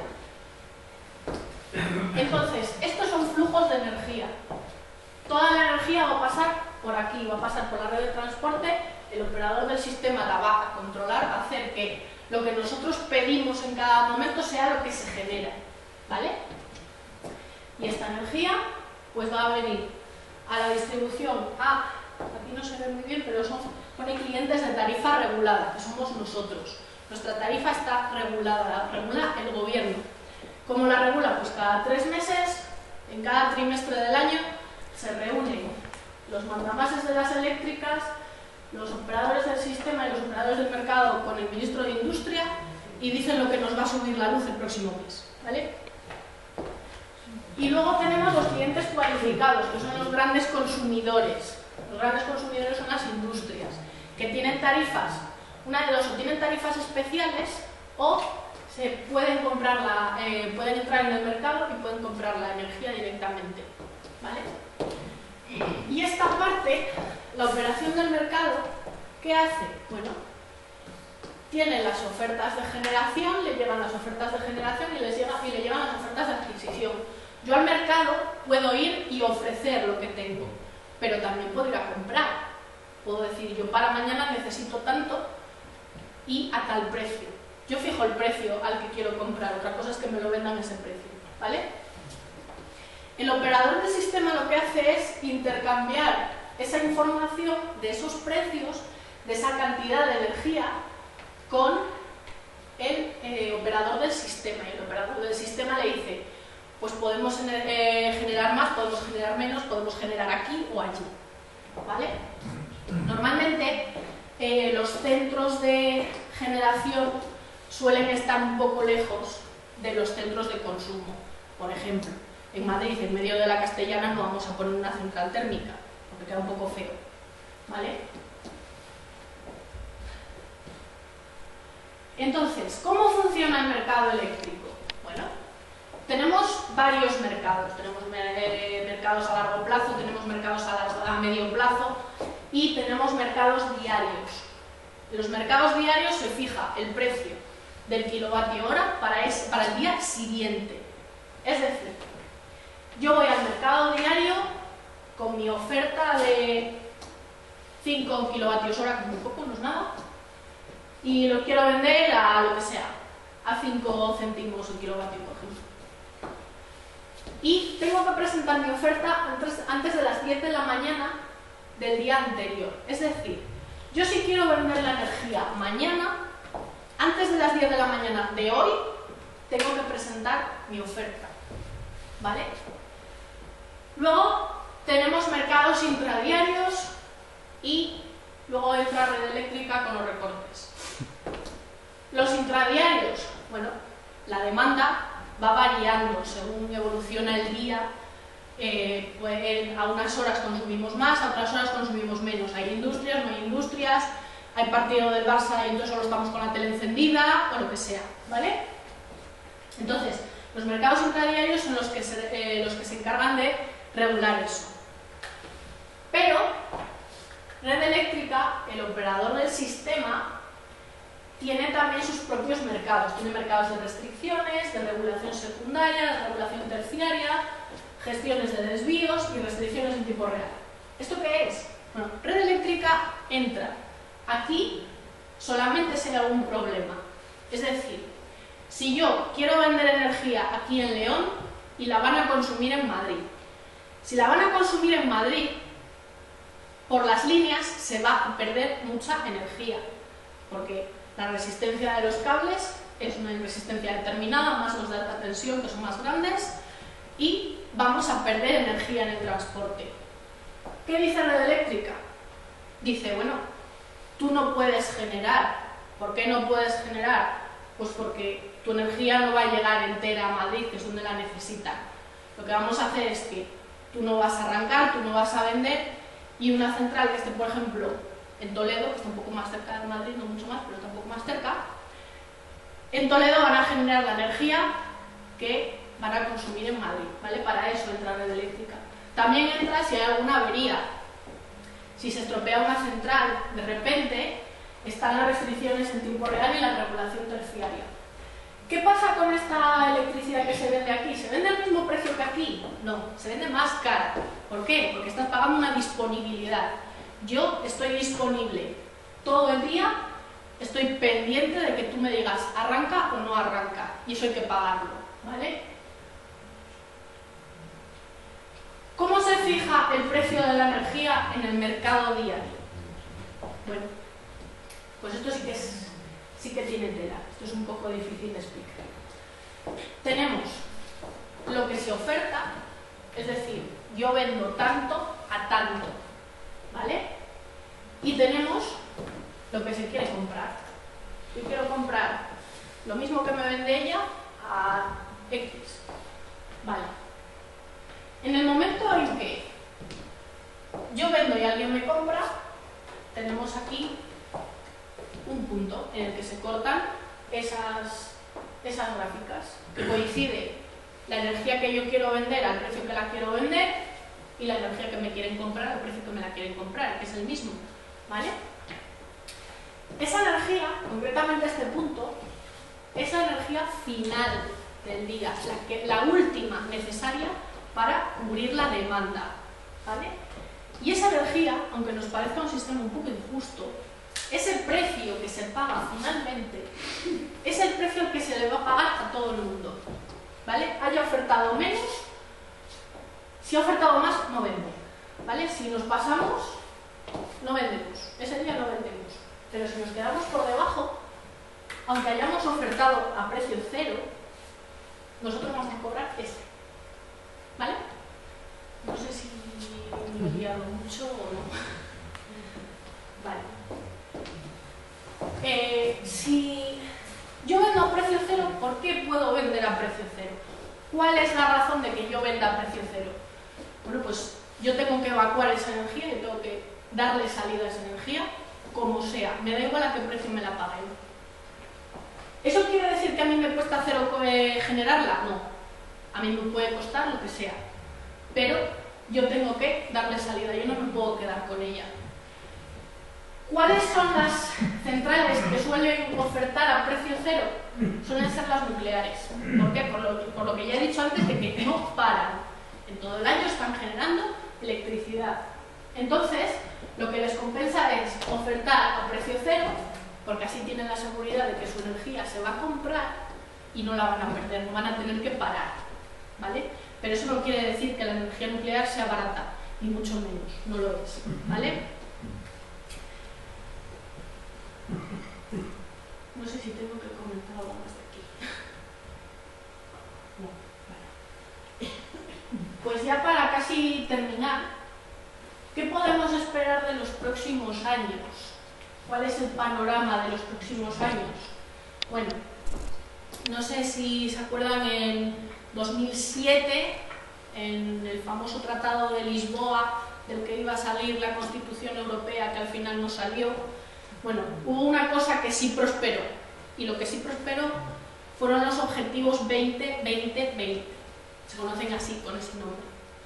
Entonces, estos son flujos de energía. Toda la energía va a pasar por aquí, va a pasar por la red de transporte. El operador del sistema la va a controlar, va a hacer que lo que nosotros pedimos en cada momento sea lo que se genera, ¿vale? Y esta energía pues va a venir a la distribución aquí no se ve muy bien, pero pone clientes de tarifa regulada, que somos nosotros. Nuestra tarifa está regulada, la regula el gobierno. ¿Cómo la regula? Pues cada 3 meses, en cada trimestre del año, se reúnen los mandamases de las eléctricas, los operadores del sistema y los operadores del mercado con el ministro de Industria y dicen lo que nos va a subir la luz el próximo mes, ¿vale? Y luego tenemos los clientes cualificados, que son los grandes consumidores. Los grandes consumidores son las industrias, que tienen tarifas Una de dos, o tienen tarifas especiales o se pueden comprarla, pueden entrar en el mercado y pueden comprar la energía directamente, ¿vale? Y esta parte, la operación del mercado, ¿qué hace? Bueno, tiene las ofertas de generación, le llegan las ofertas de generación y le llegan las ofertas de adquisición. Yo al mercado puedo ir y ofrecer lo que tengo, pero también puedo ir a comprar. Puedo decir, yo para mañana necesito tanto y a tal precio. Yo fijo el precio al que quiero comprar, otra cosa es que me lo vendan a ese precio, ¿vale? El operador del sistema lo que hace es intercambiar esa información de esos precios, de esa cantidad de energía, con el operador del sistema. Y el operador del sistema le dice, pues podemos generar más, podemos generar menos, podemos generar aquí o allí, ¿vale? Normalmente los centros de generación suelen estar un poco lejos de los centros de consumo. Por ejemplo, en Madrid, en medio de la Castellana, no vamos a poner una central térmica, porque queda un poco feo, ¿vale? Entonces, ¿cómo funciona el mercado eléctrico? Bueno, tenemos varios mercados. Tenemos mercados a largo plazo, tenemos mercados a medio plazo y tenemos mercados diarios. En los mercados diarios se fija el precio del kilovatio hora para el día siguiente. Es decir, yo voy al mercado diario con mi oferta de 5 kilovatios hora, que es muy poco, no es nada, y lo quiero vender a lo que sea, a 5 céntimos el kilovatio, por ejemplo. Y tengo que presentar mi oferta antes de las 10 de la mañana del día anterior. Es decir, yo si quiero vender la energía mañana, antes de las 10 de la mañana de hoy, tengo que presentar mi oferta, ¿vale? Luego tenemos mercados intradiarios y luego entra Red Eléctrica con los recortes. Los intradiarios, bueno, la demanda va variando según evoluciona el día. Pues a unas horas consumimos más, a otras horas consumimos menos. Hay industrias, no hay industrias, hay partido del Barça y entonces solo estamos con la tele encendida o lo que sea, ¿vale? Entonces, los mercados intradiarios son los que se encargan de regular eso. Pero Red Eléctrica, el operador del sistema, tiene también sus propios mercados. Tiene mercados de restricciones, de regulación secundaria, de regulación terciaria, gestiones de desvíos y restricciones en tiempo real. ¿Esto qué es? Bueno, Red Eléctrica entra aquí solamente si hay algún problema. Es decir, si yo quiero vender energía aquí en León y la van a consumir en Madrid. Si la van a consumir en Madrid, por las líneas se va a perder mucha energía, porque la resistencia de los cables es una resistencia determinada, más los de alta tensión que son más grandes, y vamos a perder energía en el transporte. ¿Qué dice Red Eléctrica? Dice, bueno, tú no puedes generar. ¿Por qué no puedes generar? Pues porque tu energía no va a llegar entera a Madrid, que es donde la necesitan. Lo que vamos a hacer es que tú no vas a arrancar, tú no vas a vender, y una central que esté, por ejemplo, en Toledo, que está un poco más cerca de Madrid, no mucho más, pero está un poco más cerca, en Toledo van a generar la energía que van a consumir en Madrid, ¿vale? Para eso entra Red Eléctrica. También entra si hay alguna avería. Si se estropea una central, de repente están las restricciones en tiempo real y la regulación terciaria. ¿Qué pasa con esta electricidad que se vende aquí? ¿Se vende al mismo precio que aquí? No, se vende más cara. ¿Por qué? Porque estás pagando una disponibilidad. Yo estoy disponible todo el día, estoy pendiente de que tú me digas arranca o no arranca, y eso hay que pagarlo, ¿vale? ¿Cómo se fija el precio de la energía en el mercado diario? Bueno, pues esto sí que tiene tela. Esto es un poco difícil de explicar. Tenemos lo que se oferta, es decir, yo vendo tanto a tanto, ¿vale? Y tenemos lo que se quiere comprar. Yo quiero comprar lo mismo que me vende ella a X, ¿vale? En el momento en que yo vendo y alguien me compra, tenemos aquí un punto en el que se cortan esas gráficas, que coincide la energía que yo quiero vender al precio que la quiero vender y la energía que me quieren comprar al precio que me la quieren comprar, que es el mismo, ¿vale? Esa energía, concretamente este punto, es la energía final del día, la última necesaria para cubrir la demanda, ¿vale? Y esa energía, aunque nos parezca un sistema un poco injusto, ese precio que se paga finalmente es el precio al que se le va a pagar a todo el mundo, ¿vale? Haya ofertado menos, si ha ofertado más, no vende, ¿vale? Si nos pasamos, no vendemos, ese día no vendemos, pero si nos quedamos por debajo, aunque hayamos ofertado a precio cero, nosotros vamos a cobrar este, ¿vale? No sé si me he guiado mucho o no. Vale. Si yo vendo a precio cero, ¿por qué puedo vender a precio cero? ¿Cuál es la razón de que yo venda a precio cero? Bueno, pues yo tengo que evacuar esa energía, yo tengo que darle salida a esa energía, como sea, me da igual a qué precio me la paguen. ¿Eso quiere decir que a mí me cuesta cero generarla? No, a mí me puede costar lo que sea, pero yo tengo que darle salida, yo no me puedo quedar con ella. ¿Cuáles son las centrales que suelen ofertar a precio cero? Suelen ser las nucleares. ¿Por qué? Por lo que ya he dicho antes, de que no paran. En todo el año están generando electricidad. Entonces, lo que les compensa es ofertar a precio cero, porque así tienen la seguridad de que su energía se va a comprar y no la van a perder, no van a tener que parar, ¿vale? Pero eso no quiere decir que la energía nuclear sea barata, ni mucho menos, no lo es, ¿vale? No sé si tengo que comentar algo más de aquí. No, vale. Pues ya para casi terminar, ¿qué podemos esperar de los próximos años? ¿Cuál es el panorama de los próximos años? Bueno, no sé si se acuerdan en 2007, en el famoso Tratado de Lisboa, del que iba a salir la Constitución Europea, que al final no salió. Bueno, hubo una cosa que sí prosperó, y lo que sí prosperó fueron los objetivos 20-20-20. Se conocen así, con ese nombre.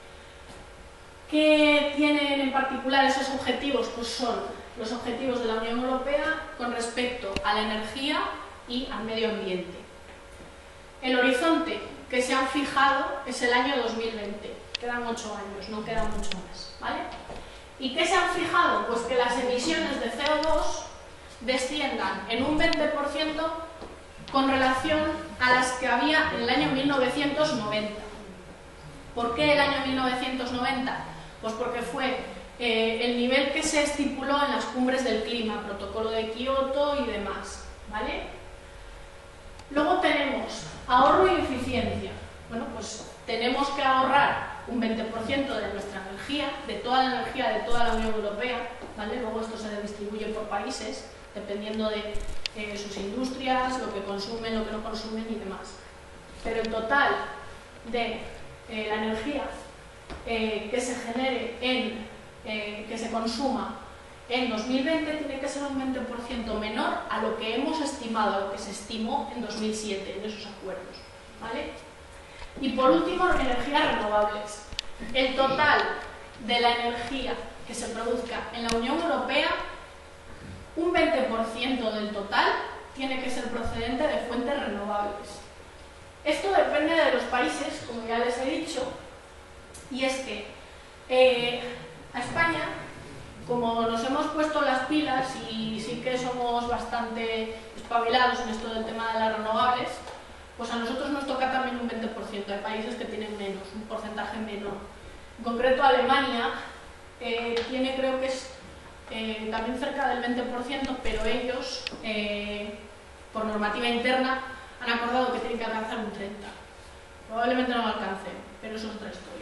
¿Qué tienen en particular esos objetivos? Pues son los objetivos de la Unión Europea con respecto a la energía y al medio ambiente. El horizonte que se han fijado es el año 2020. Quedan 8 años, no queda mucho más, ¿vale? ¿Y qué se han fijado? Pues que las emisiones de CO2 desciendan en un 20% con relación a las que había en el año 1990. ¿Por qué el año 1990? Pues porque fue el nivel que se estipuló en las cumbres del clima, protocolo de Kioto y demás, ¿vale? Luego tenemos ahorro y eficiencia. Bueno, pues tenemos que ahorrar un 20% de nuestra energía, de toda la energía de toda la Unión Europea, ¿vale? Luego esto se distribuye por países, dependiendo de sus industrias, lo que consumen, lo que no consumen y demás. Pero el total de la energía que se genere que se consuma en 2020 tiene que ser un 20% menor a lo que hemos estimado, a lo que se estimó en 2007, en esos acuerdos, ¿vale? Y por último, energías renovables. El total de la energía que se produzca en la Unión Europea, un 20% del total tiene que ser procedente de fuentes renovables. Esto depende de los países, como ya les he dicho, y es que a España, como nos hemos puesto las pilas y sí que somos bastante espabilados en esto del tema de las renovables, pues a nosotros nos toca también un 20%, hay países que tienen menos, un porcentaje menor. En concreto Alemania tiene, creo que es también cerca del 20%, pero ellos, por normativa interna, han acordado que tienen que alcanzar un 30%. Probablemente no lo alcancen, pero eso es otra historia.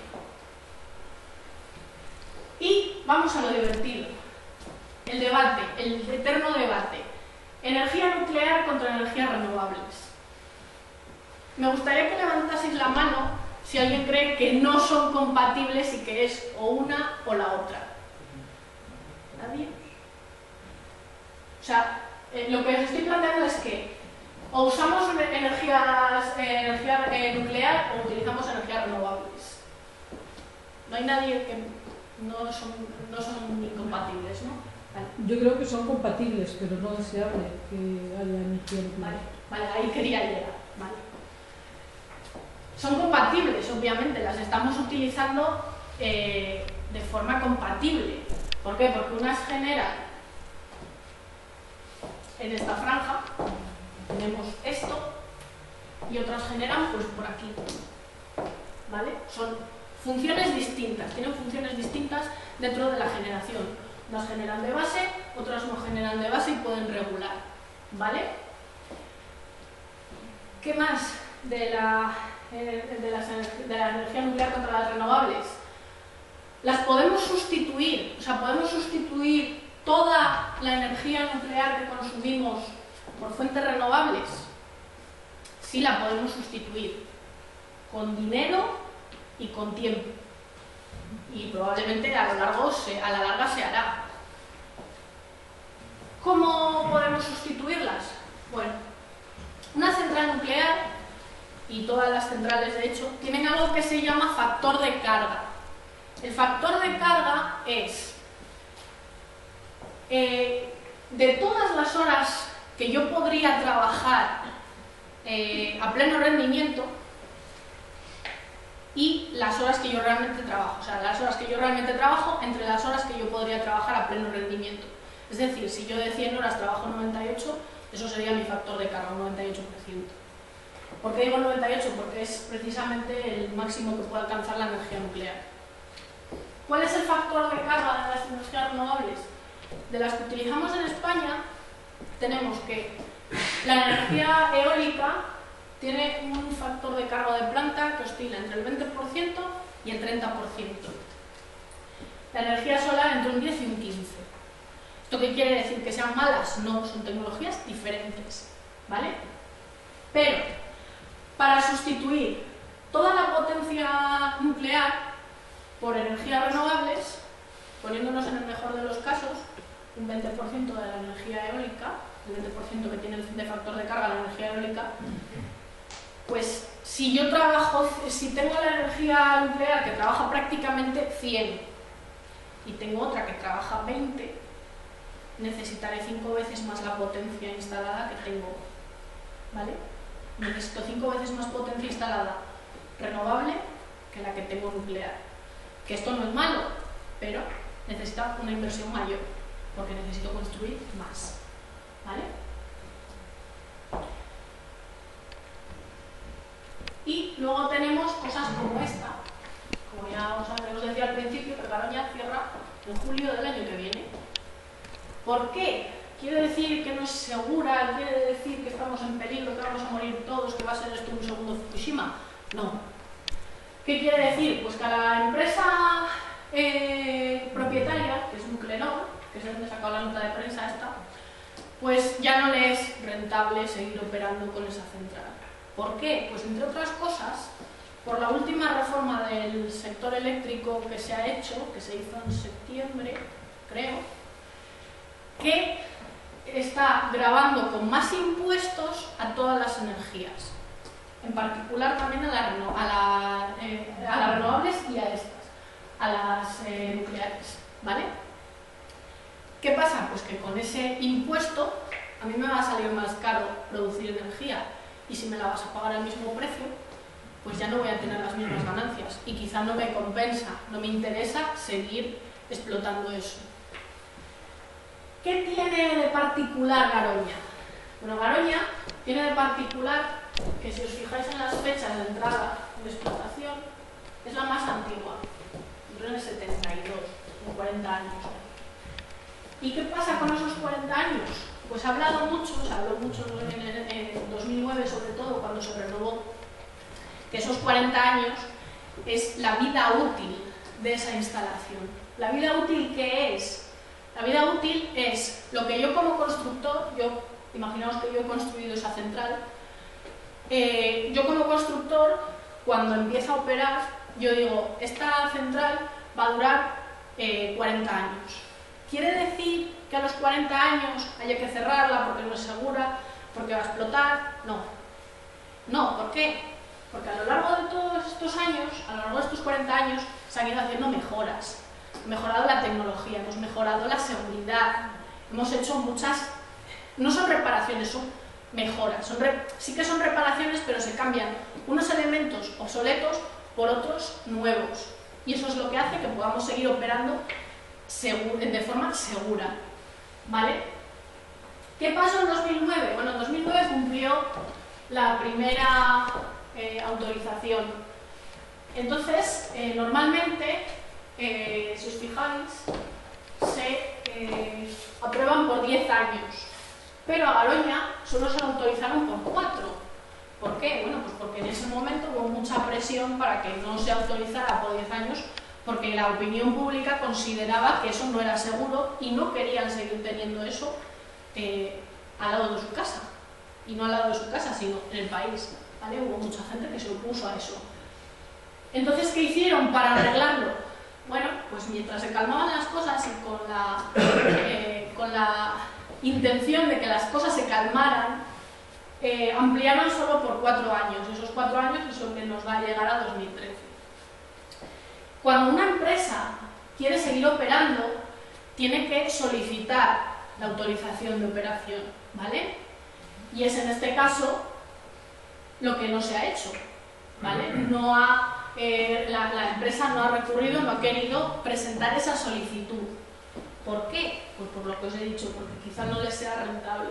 Y vamos a lo divertido. El debate, el eterno debate. Energía nuclear contra energías renovables. Me gustaría que levantaseis la mano si alguien cree que no son compatibles y que es o una o la otra. ¿Nadie? O sea, lo que os estoy planteando es que o usamos energía nuclear o utilizamos energías renovables. No hay nadie que no son incompatibles, ¿no? Vale. Yo creo que son compatibles, pero no deseable que haya energía nuclear. Vale, ahí quería llegar. Vale. Son compatibles, obviamente, las estamos utilizando de forma compatible. ¿Por qué? Porque unas generan en esta franja, tenemos esto, y otras generan pues por aquí. ¿Vale? Son funciones distintas, tienen funciones distintas dentro de la generación. Unas generan de base, otras no generan de base y pueden regular. ¿Vale? ¿Qué más de la energía nuclear contra las renovables? Las podemos sustituir, o sea, podemos sustituir toda la energía nuclear que consumimos por fuentes renovables. Sí la podemos sustituir, con dinero y con tiempo. Y probablemente a la larga se hará. ¿Cómo podemos sustituirlas? Bueno, una central nuclear, y todas las centrales de hecho, tienen algo que se llama factor de carga. El factor de carga es de todas las horas que yo podría trabajar a pleno rendimiento y las horas que yo realmente trabajo. O sea, las horas que yo realmente trabajo entre las horas que yo podría trabajar a pleno rendimiento. Es decir, si yo de 100 horas trabajo 98, eso sería mi factor de carga, un 98%. ¿Por qué digo 98? Porque es precisamente el máximo que puede alcanzar la energía nuclear. ¿Cuál es el factor de carga de las energías renovables? De las que utilizamos en España, tenemos que la energía eólica tiene un factor de carga de planta que oscila entre el 20% y el 30%. La energía solar entre un 10 y un 15%. ¿Esto qué quiere decir? ¿Que sean malas? No, son tecnologías diferentes, ¿vale? Pero, para sustituir toda la potencia nuclear por energías renovables, poniéndonos en el mejor de los casos, un 20% de la energía eólica, el 20% que tiene de factor de carga la energía eólica, pues si tengo la energía nuclear que trabaja prácticamente 100 y tengo otra que trabaja 20, necesitaré 5 veces más la potencia instalada que tengo, ¿vale? Necesito 5 veces más potencia instalada renovable que la que tengo nuclear. Que esto no es malo, pero necesita una inversión mayor, porque necesito construir más, ¿vale? Y luego tenemos cosas como esta, como ya os decía al principio, que Garoña cierra en julio del año que viene. ¿Por qué? ¿Quiere decir que no es segura? ¿Quiere decir que estamos en peligro, que vamos a morir todos, que va a ser esto un segundo Fukushima? No. ¿Qué quiere decir? Pues que a la empresa propietaria, que es Nuclenor, que es donde he sacado la nota de prensa esta, pues ya no le es rentable seguir operando con esa central. ¿Por qué? Pues entre otras cosas, por la última reforma del sector eléctrico que se ha hecho, que se hizo en septiembre, creo, que está gravando con más impuestos a todas las energías, en particular también a las renovables y a estas, a las nucleares, ¿vale? ¿Qué pasa? Pues que con ese impuesto a mí me va a salir más caro producir energía, y si me la vas a pagar al mismo precio, pues ya no voy a tener las mismas ganancias y quizá no me compensa, no me interesa seguir explotando eso. ¿Qué tiene de particular Garoña? Bueno, Garoña tiene de particular que, si os fijáis en las fechas de entrada de explotación, es la más antigua, en el 72, con 40 años. ¿Y qué pasa con esos 40 años? Pues se habló mucho en 2009, sobre todo cuando se renovó, que esos 40 años es la vida útil de esa instalación. ¿La vida útil qué es? La vida útil es lo que yo como constructor, imaginaos que yo he construido esa central, yo como constructor, cuando empieza a operar, yo digo, esta central va a durar 40 años. ¿Quiere decir que a los 40 años haya que cerrarla porque no es segura, porque va a explotar? No. No, ¿por qué? Porque a lo largo de todos estos años, a lo largo de estos 40 años, se han ido haciendo mejoras. Hemos mejorado la tecnología, hemos mejorado la seguridad, hemos hecho muchas... No son reparaciones, son mejoras. Sí que son reparaciones, pero se cambian unos elementos obsoletos por otros nuevos. Y eso es lo que hace que podamos seguir operando de forma segura. ¿Vale? ¿Qué pasó en 2009? Bueno, en 2009 cumplió la primera autorización. Entonces, normalmente, si os fijáis, se aprueban por 10 años. Pero a Garoña solo se lo autorizaron por 4. ¿Por qué? Bueno, pues porque en ese momento hubo mucha presión para que no se autorizara por 10 años, porque la opinión pública consideraba que eso no era seguro y no querían seguir teniendo eso al lado de su casa. Y no al lado de su casa, sino en el país. ¿Vale? Hubo mucha gente que se opuso a eso. Entonces, ¿qué hicieron para arreglarlo? Bueno, pues mientras se calmaban las cosas y con la intención de que las cosas se calmaran, ampliaron solo por 4 años. Esos 4 años es lo que nos va a llegar a 2013. Cuando una empresa quiere seguir operando, tiene que solicitar la autorización de operación, ¿vale? Y es en este caso lo que no se ha hecho, ¿vale? La empresa no ha recurrido, no ha querido presentar esa solicitud. ¿Por qué? Pues por lo que os he dicho, porque quizá no les sea rentable.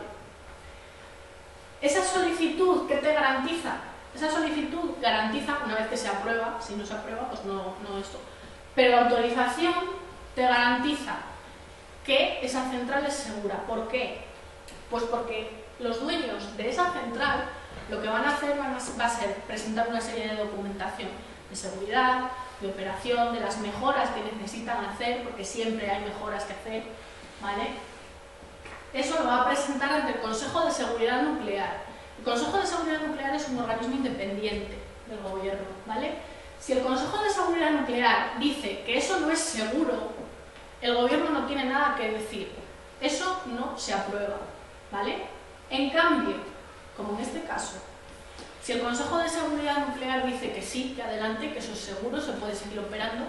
Esa solicitud, ¿qué te garantiza? Esa solicitud garantiza, una vez que se aprueba, si no se aprueba, pues no esto. Pero la autorización te garantiza que esa central es segura. ¿Por qué? Pues porque los dueños de esa central lo que van a hacer va a ser presentar una serie de documentación de seguridad, de operación, de las mejoras que necesitan hacer, porque siempre hay mejoras que hacer, ¿vale? Eso lo va a presentar ante el Consejo de Seguridad Nuclear. El Consejo de Seguridad Nuclear es un organismo independiente del gobierno, ¿vale? Si el Consejo de Seguridad Nuclear dice que eso no es seguro, el gobierno no tiene nada que decir. Eso no se aprueba, ¿vale? En cambio, como en este caso, si el Consejo de Seguridad Nuclear dice que sí, que adelante, que eso es seguro, se puede seguir operando,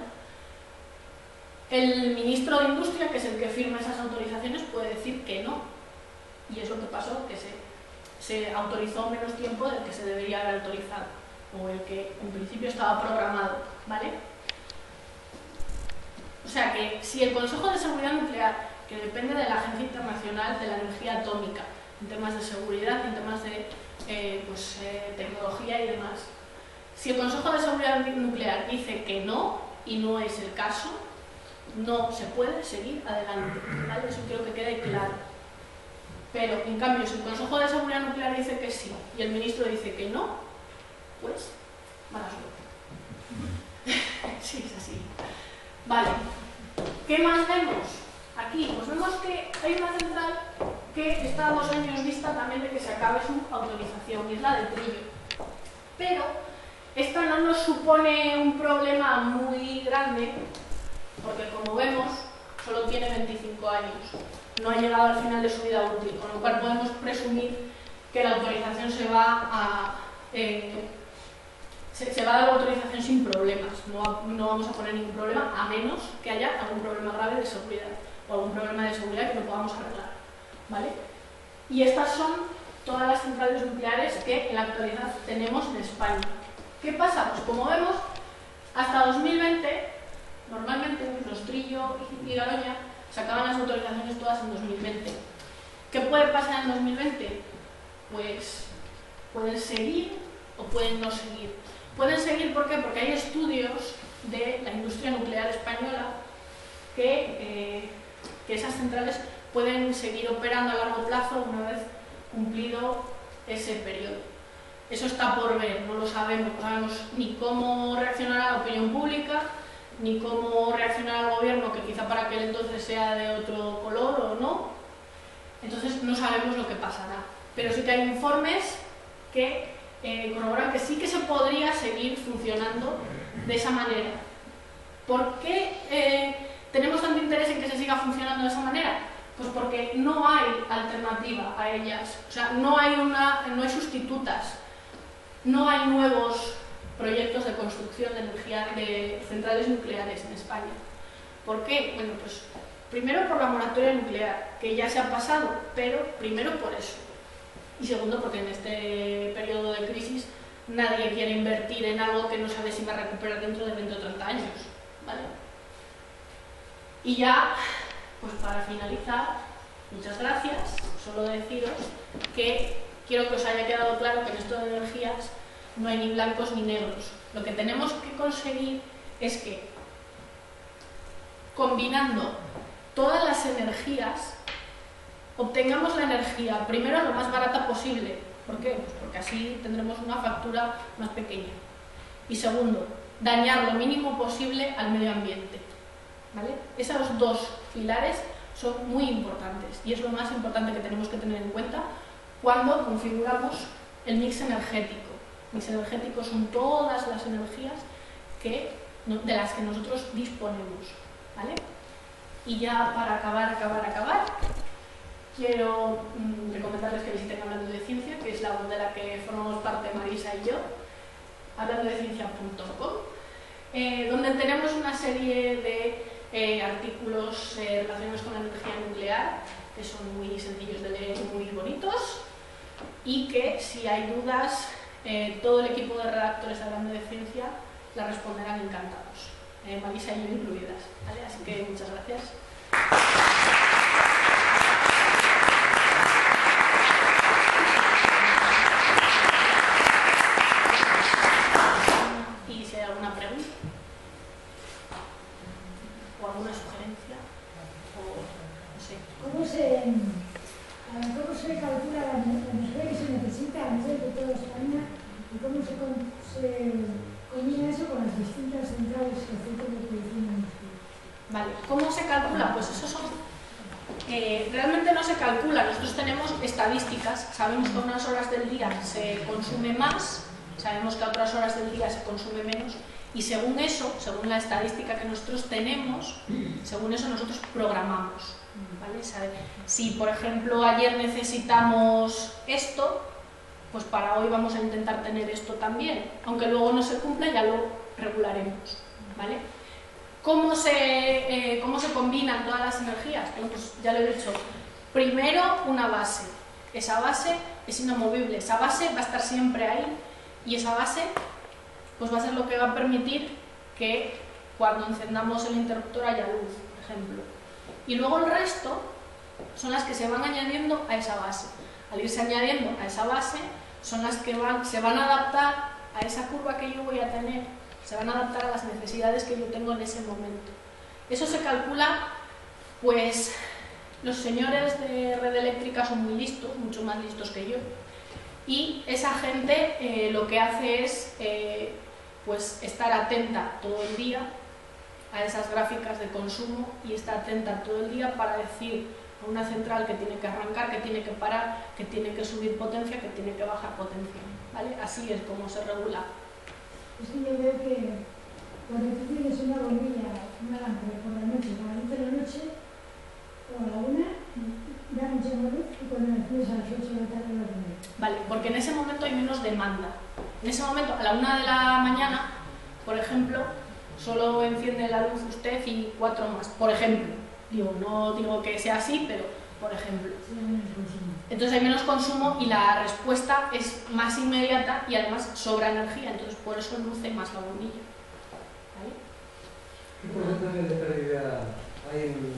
el ministro de Industria, que es el que firma esas autorizaciones, puede decir que no. Y es lo que pasó, que se autorizó menos tiempo del que se debería haber autorizado, o el que en principio estaba programado, ¿vale? O sea que si el Consejo de Seguridad Nuclear, que depende de la Agencia Internacional de la Energía Atómica, en temas de seguridad, en temas de tecnología y demás, si el Consejo de Seguridad Nuclear dice que no, y no es el caso, no se puede seguir adelante, ¿vale? Eso quiero que quede claro. Pero, en cambio, si el Consejo de Seguridad Nuclear dice que sí y el ministro dice que no, pues, mala suerte. Sí, es así. Vale. ¿Qué más vemos? Aquí, pues vemos que hay una central que está a 2 años vista también de que se acabe su autorización, y es la de Trillo. Pero, esta no nos supone un problema muy grande, porque como vemos, solo tiene 25 años. No ha llegado al final de su vida útil, con lo cual podemos presumir que la autorización se va a dar la autorización sin problemas. No vamos a poner ningún problema, a menos que haya algún problema grave de seguridad o algún problema de seguridad que no podamos arreglar, ¿vale? Y estas son todas las centrales nucleares que en la actualidad tenemos en España. ¿Qué pasa? Pues como vemos, hasta 2020, normalmente los Trillo y Garoña sacaban las autorizaciones todas en 2020. ¿Qué puede pasar en 2020? Pues pueden seguir o pueden no seguir. Pueden seguir, ¿por qué? Porque hay estudios de la industria nuclear española que esas centrales pueden seguir operando a largo plazo una vez cumplido ese periodo. Eso está por ver, no lo sabemos, no sabemos ni cómo reaccionará la opinión pública, ni cómo reaccionará el gobierno, que quizá para aquel entonces sea de otro color o no. Entonces no sabemos lo que pasará. Pero sí que hay informes que corroboran que sí que se podría seguir funcionando de esa manera. ¿Por qué tenemos tanto interés en que se siga funcionando de esa manera? Pues porque no hay alternativa a ellas, o sea, no hay sustitutas, no hay nuevos proyectos de construcción de energía de centrales nucleares en España. ¿Por qué? Bueno, pues primero por la moratoria nuclear, que ya se ha pasado, pero primero por eso. Y segundo porque en este periodo de crisis nadie quiere invertir en algo que no sabe si va a recuperar dentro de 20 o 30 años, ¿vale? Y ya, pues para finalizar, muchas gracias. Solo deciros que quiero que os haya quedado claro que en esto de energías no hay ni blancos ni negros. Lo que tenemos que conseguir es que, combinando todas las energías, obtengamos la energía primero lo más barata posible. ¿Por qué? Pues porque así tendremos una factura más pequeña. Y segundo, dañar lo mínimo posible al medio ambiente, ¿vale? Esos dos pilares son muy importantes y es lo más importante que tenemos que tener en cuenta cuando configuramos el mix energético. El mix energético son todas las energías de las que nosotros disponemos, ¿vale? Y ya para acabar, quiero recomendarles que visiten Hablando de Ciencia, que es la web de la que formamos parte Marisa y yo, hablandodeciencia.com, donde tenemos una serie de artículos relacionados con la energía nuclear, que son muy sencillos de leer y muy bonitos, y que si hay dudas, todo el equipo de redactores de Hablando de Ciencia la responderán encantados, Marisa y yo incluidas, ¿vale? Así que muchas gracias. Y si hay alguna pregunta o alguna sugerencia o no sé. ¿Cómo se calcula la energía que se necesita a nivel de toda España y cómo se combina eso con las distintas centrales que afectan la producción de energía? Vale, ¿cómo se calcula? Pues eso son... realmente no se calcula, nosotros tenemos estadísticas, sabemos que a unas horas del día se consume más, sabemos que a otras horas del día se consume menos, y según eso, según la estadística que nosotros tenemos, según eso nosotros programamos, ¿vale? Si, por ejemplo, ayer necesitamos esto, pues para hoy vamos a intentar tener esto también, aunque luego no se cumpla, ya lo regularemos, ¿vale? ¿Cómo se combinan todas las energías? Bueno, pues ya lo he dicho. Primero, una base. Esa base es inamovible, esa base va a estar siempre ahí y esa base pues va a ser lo que va a permitir que cuando encendamos el interruptor haya luz, por ejemplo. Y luego el resto son las que se van añadiendo a esa base. Al irse añadiendo a esa base son las que se van a adaptar a esa curva que yo voy a tener, se van a adaptar a las necesidades que yo tengo en ese momento. Eso se calcula, pues los señores de red eléctrica son muy listos, mucho más listos que yo, y esa gente lo que hace es pues estar atenta todo el día a esas gráficas de consumo y estar atenta todo el día para decir a una central que tiene que arrancar, que tiene que parar, que tiene que subir potencia, que tiene que bajar potencia, ¿vale? Así es como se regula. Es que yo veo que cuando tú tienes una bombilla, una lámpara por la noche, a las 10 de la noche o a la 1, da mucha luz y cuando la tienes a las 8 de la tarde la pones. Vale, porque en ese momento hay menos demanda. En ese momento, a la 1 de la mañana, por ejemplo, solo enciende la luz usted y 4 más, por ejemplo. Digo, no digo que sea así, pero por ejemplo. Entonces hay menos consumo y la respuesta es más inmediata y además sobra energía, entonces por eso luce más la bombilla. ¿Vale? ¿Qué porcentaje de pérdida hay en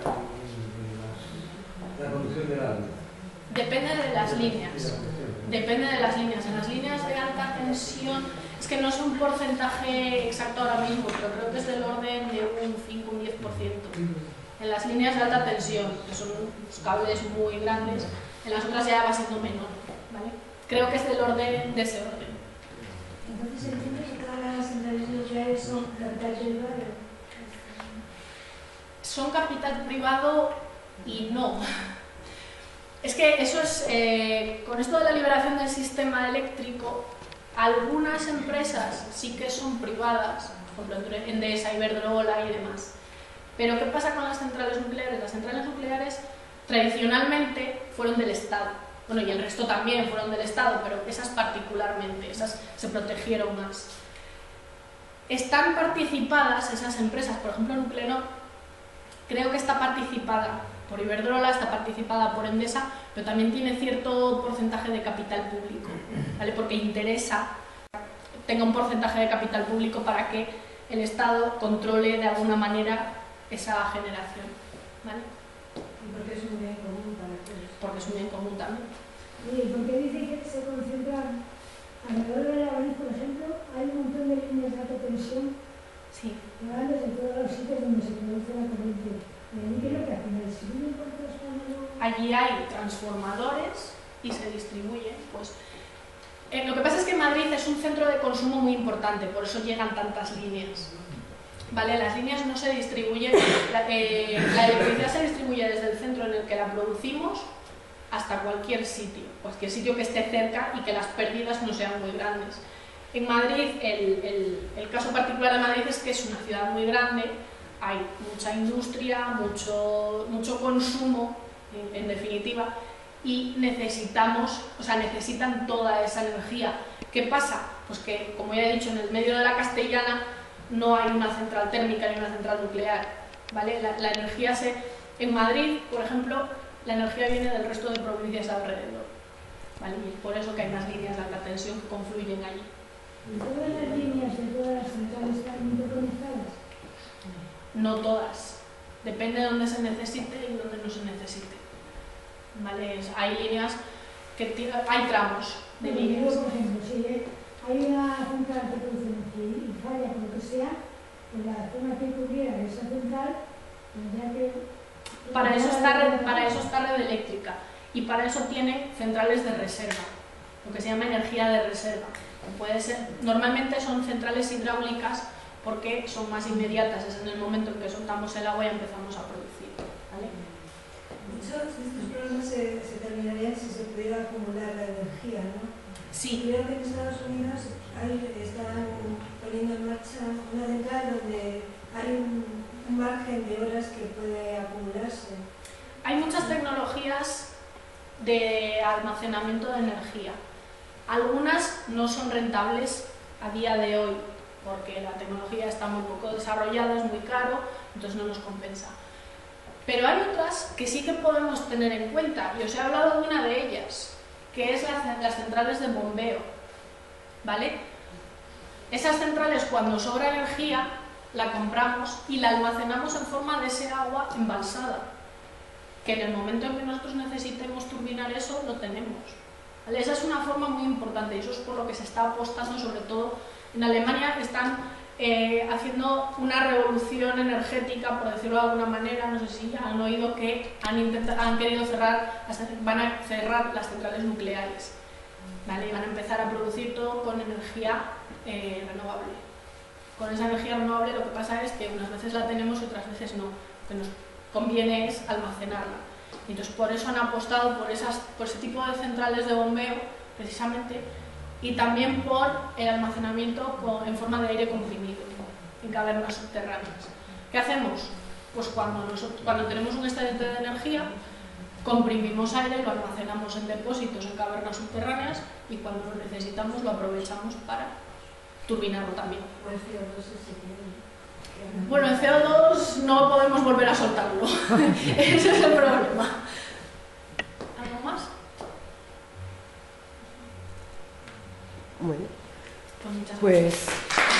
la conducción de la luz? Depende de las líneas. Depende de las líneas. En las líneas de alta tensión, es que no es un porcentaje exacto ahora mismo, pero creo que es del orden de un 5 o un 10%. En las líneas de alta tensión, que son cables muy grandes, en las otras ya va siendo menor, ¿vale? Creo que es del orden de ese orden. Entonces entiendo que todas las centrales nucleares son capital privado. Son capital privado y no. Es que eso es, con esto de la liberación del sistema eléctrico, algunas empresas sí que son privadas, por ejemplo Endesa, Iberdrola y demás, Pero ¿qué pasa con las centrales nucleares? Las centrales nucleares tradicionalmente fueron del Estado. Bueno, y el resto también fueron del Estado, pero esas particularmente, esas se protegieron más. Están participadas esas empresas, por ejemplo Nuclenor, creo que está participada por Iberdrola, está participada por Endesa, pero también tiene cierto porcentaje de capital público, ¿vale? Porque interesa que tenga un porcentaje de capital público para que el Estado controle de alguna manera esa generación, ¿vale? Y porque es un bien común para todos. Porque es un bien común también. Y porque dice que se concentran alrededor de Valladolid, por ejemplo, hay un montón de líneas de alta tensión Sí. que van desde todos los sitios donde se produce la corriente. ¿Y qué es lo que hacen? ¿El distribuyen por todos lados? Allí hay transformadores y se distribuyen, pues. Lo que pasa es que Madrid es un centro de consumo muy importante, por eso llegan tantas líneas. Vale, las líneas no se distribuyen, la electricidad se distribuye desde el centro en el que la producimos hasta cualquier sitio que esté cerca y que las pérdidas no sean muy grandes. En Madrid, el caso particular de Madrid es que es una ciudad muy grande, hay mucha industria, mucho consumo, en definitiva, y necesitan toda esa energía. ¿Qué pasa? Pues que, como ya he dicho, en el medio de la Castellana no hay una central térmica ni una central nuclear, ¿vale? La energía en Madrid, por ejemplo, la energía viene del resto de provincias alrededor, ¿vale? Y es por eso que hay más líneas de alta tensión que confluyen allí. ¿Y todas las líneas de todas las centrales están interconectadas? No todas, depende de dónde se necesite y dónde no se necesite, ¿vale? Hay líneas hay tramos de líneas. Por ejemplo, si hay una central que produce energía y falla por lo que sea, pues la zona que cubriera esa central tendría que... Para eso está red eléctrica y para eso tiene centrales de reserva, lo que se llama energía de reserva. Normalmente son centrales hidráulicas porque son más inmediatas, es en el momento en que soltamos el agua y empezamos a producir, ¿vale? Muchos de estos problemas se terminarían si se pudiera acumular la energía, ¿no? Sí. Creo que en Estados Unidos están poniendo en marcha una central donde hay un margen de horas que puede acumularse. Hay muchas tecnologías de almacenamiento de energía. Algunas no son rentables a día de hoy porque la tecnología está muy poco desarrollada, es muy caro, entonces no nos compensa. Pero hay otras que sí que podemos tener en cuenta, y os he hablado de una de ellas, que es las centrales de bombeo, ¿vale? Esas centrales, cuando sobra energía, la compramos y la almacenamos en forma de ese agua embalsada, que en el momento en que nosotros necesitemos turbinar eso, lo tenemos, ¿vale? Esa es una forma muy importante y eso es por lo que se está apostando, sobre todo en Alemania. Están haciendo una revolución energética, por decirlo de alguna manera. No sé si han oído que han querido van a cerrar las centrales nucleares, ¿vale? Y van a empezar a producir todo con energía renovable. Con esa energía renovable lo que pasa es que unas veces la tenemos y otras veces no. Lo que nos conviene es almacenarla. Y entonces por eso han apostado por ese tipo de centrales de bombeo, precisamente, y también por el almacenamiento en forma de aire comprimido en cavernas subterráneas. ¿Qué hacemos? Pues cuando tenemos un excedente de energía, comprimimos aire, lo almacenamos en depósitos en cavernas subterráneas y cuando lo necesitamos lo aprovechamos para turbinarlo también. Bueno, el CO2 no podemos volver a soltarlo. Ese es el problema. ¿Algo más? Bueno, Pues muchas gracias. pues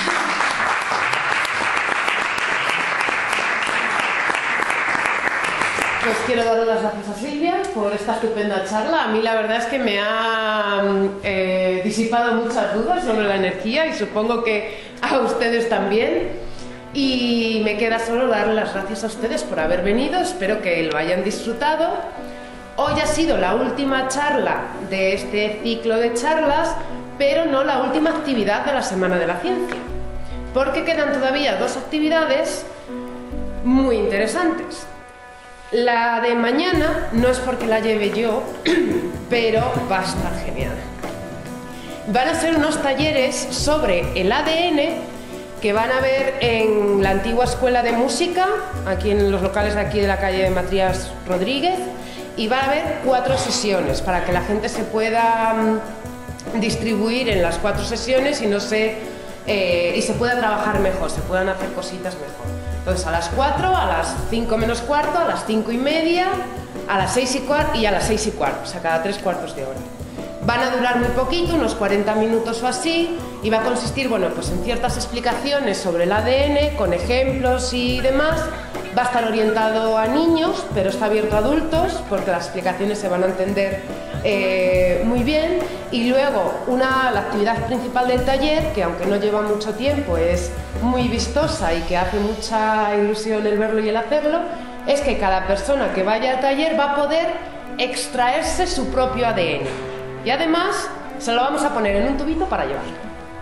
quiero darle las gracias a Silvia por esta estupenda charla. A mí la verdad es que me ha disipado muchas dudas sobre la energía y supongo que a ustedes también. Y me queda solo darle las gracias a ustedes por haber venido. Espero que lo hayan disfrutado. Hoy ha sido la última charla de este ciclo de charlas, pero no la última actividad de la Semana de la Ciencia, porque quedan todavía 2 actividades muy interesantes. La de mañana no es porque la lleve yo, pero va a estar genial. Van a ser unos talleres sobre el ADN que van a ver en la antigua Escuela de Música, aquí en los locales de aquí de la calle de Matías Rodríguez, y va a haber 4 sesiones para que la gente se pueda distribuir en las 4 sesiones y y se pueda trabajar mejor, se puedan hacer cositas mejor. Entonces a las 4, a las 5 menos cuarto, a las 5 y media, a las 6 y cuarto y a las 6 y cuarto, o sea, cada 3/4 de hora. Van a durar muy poquito, unos 40 minutos o así, y va a consistir, bueno, pues en ciertas explicaciones sobre el ADN, con ejemplos y demás. Va a estar orientado a niños, pero está abierto a adultos, porque las explicaciones se van a entender muy bien. Y luego, la actividad principal del taller, que aunque no lleva mucho tiempo, es muy vistosa y que hace mucha ilusión el verlo y el hacerlo, es que cada persona que vaya al taller va a poder extraerse su propio ADN. Y además, se lo vamos a poner en un tubito para llevarlo.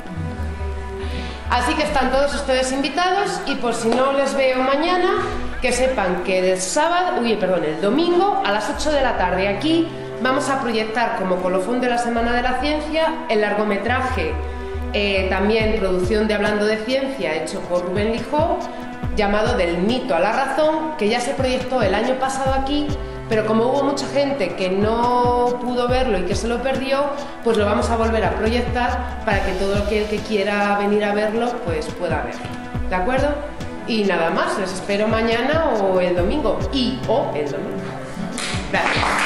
Así que están todos ustedes invitados, y por si no les veo mañana, que sepan que el domingo a las 8 de la tarde aquí vamos a proyectar como colofón de la Semana de la Ciencia el largometraje, también producción de Hablando de Ciencia, hecho por Rubén Lijó, llamado Del mito a la razón, que ya se proyectó el año pasado aquí, pero como hubo mucha gente que no pudo verlo y que se lo perdió, pues lo vamos a volver a proyectar para que todo aquel que quiera venir a verlo pues pueda verlo. ¿De acuerdo? Y nada más, les espero mañana o el domingo. Gracias.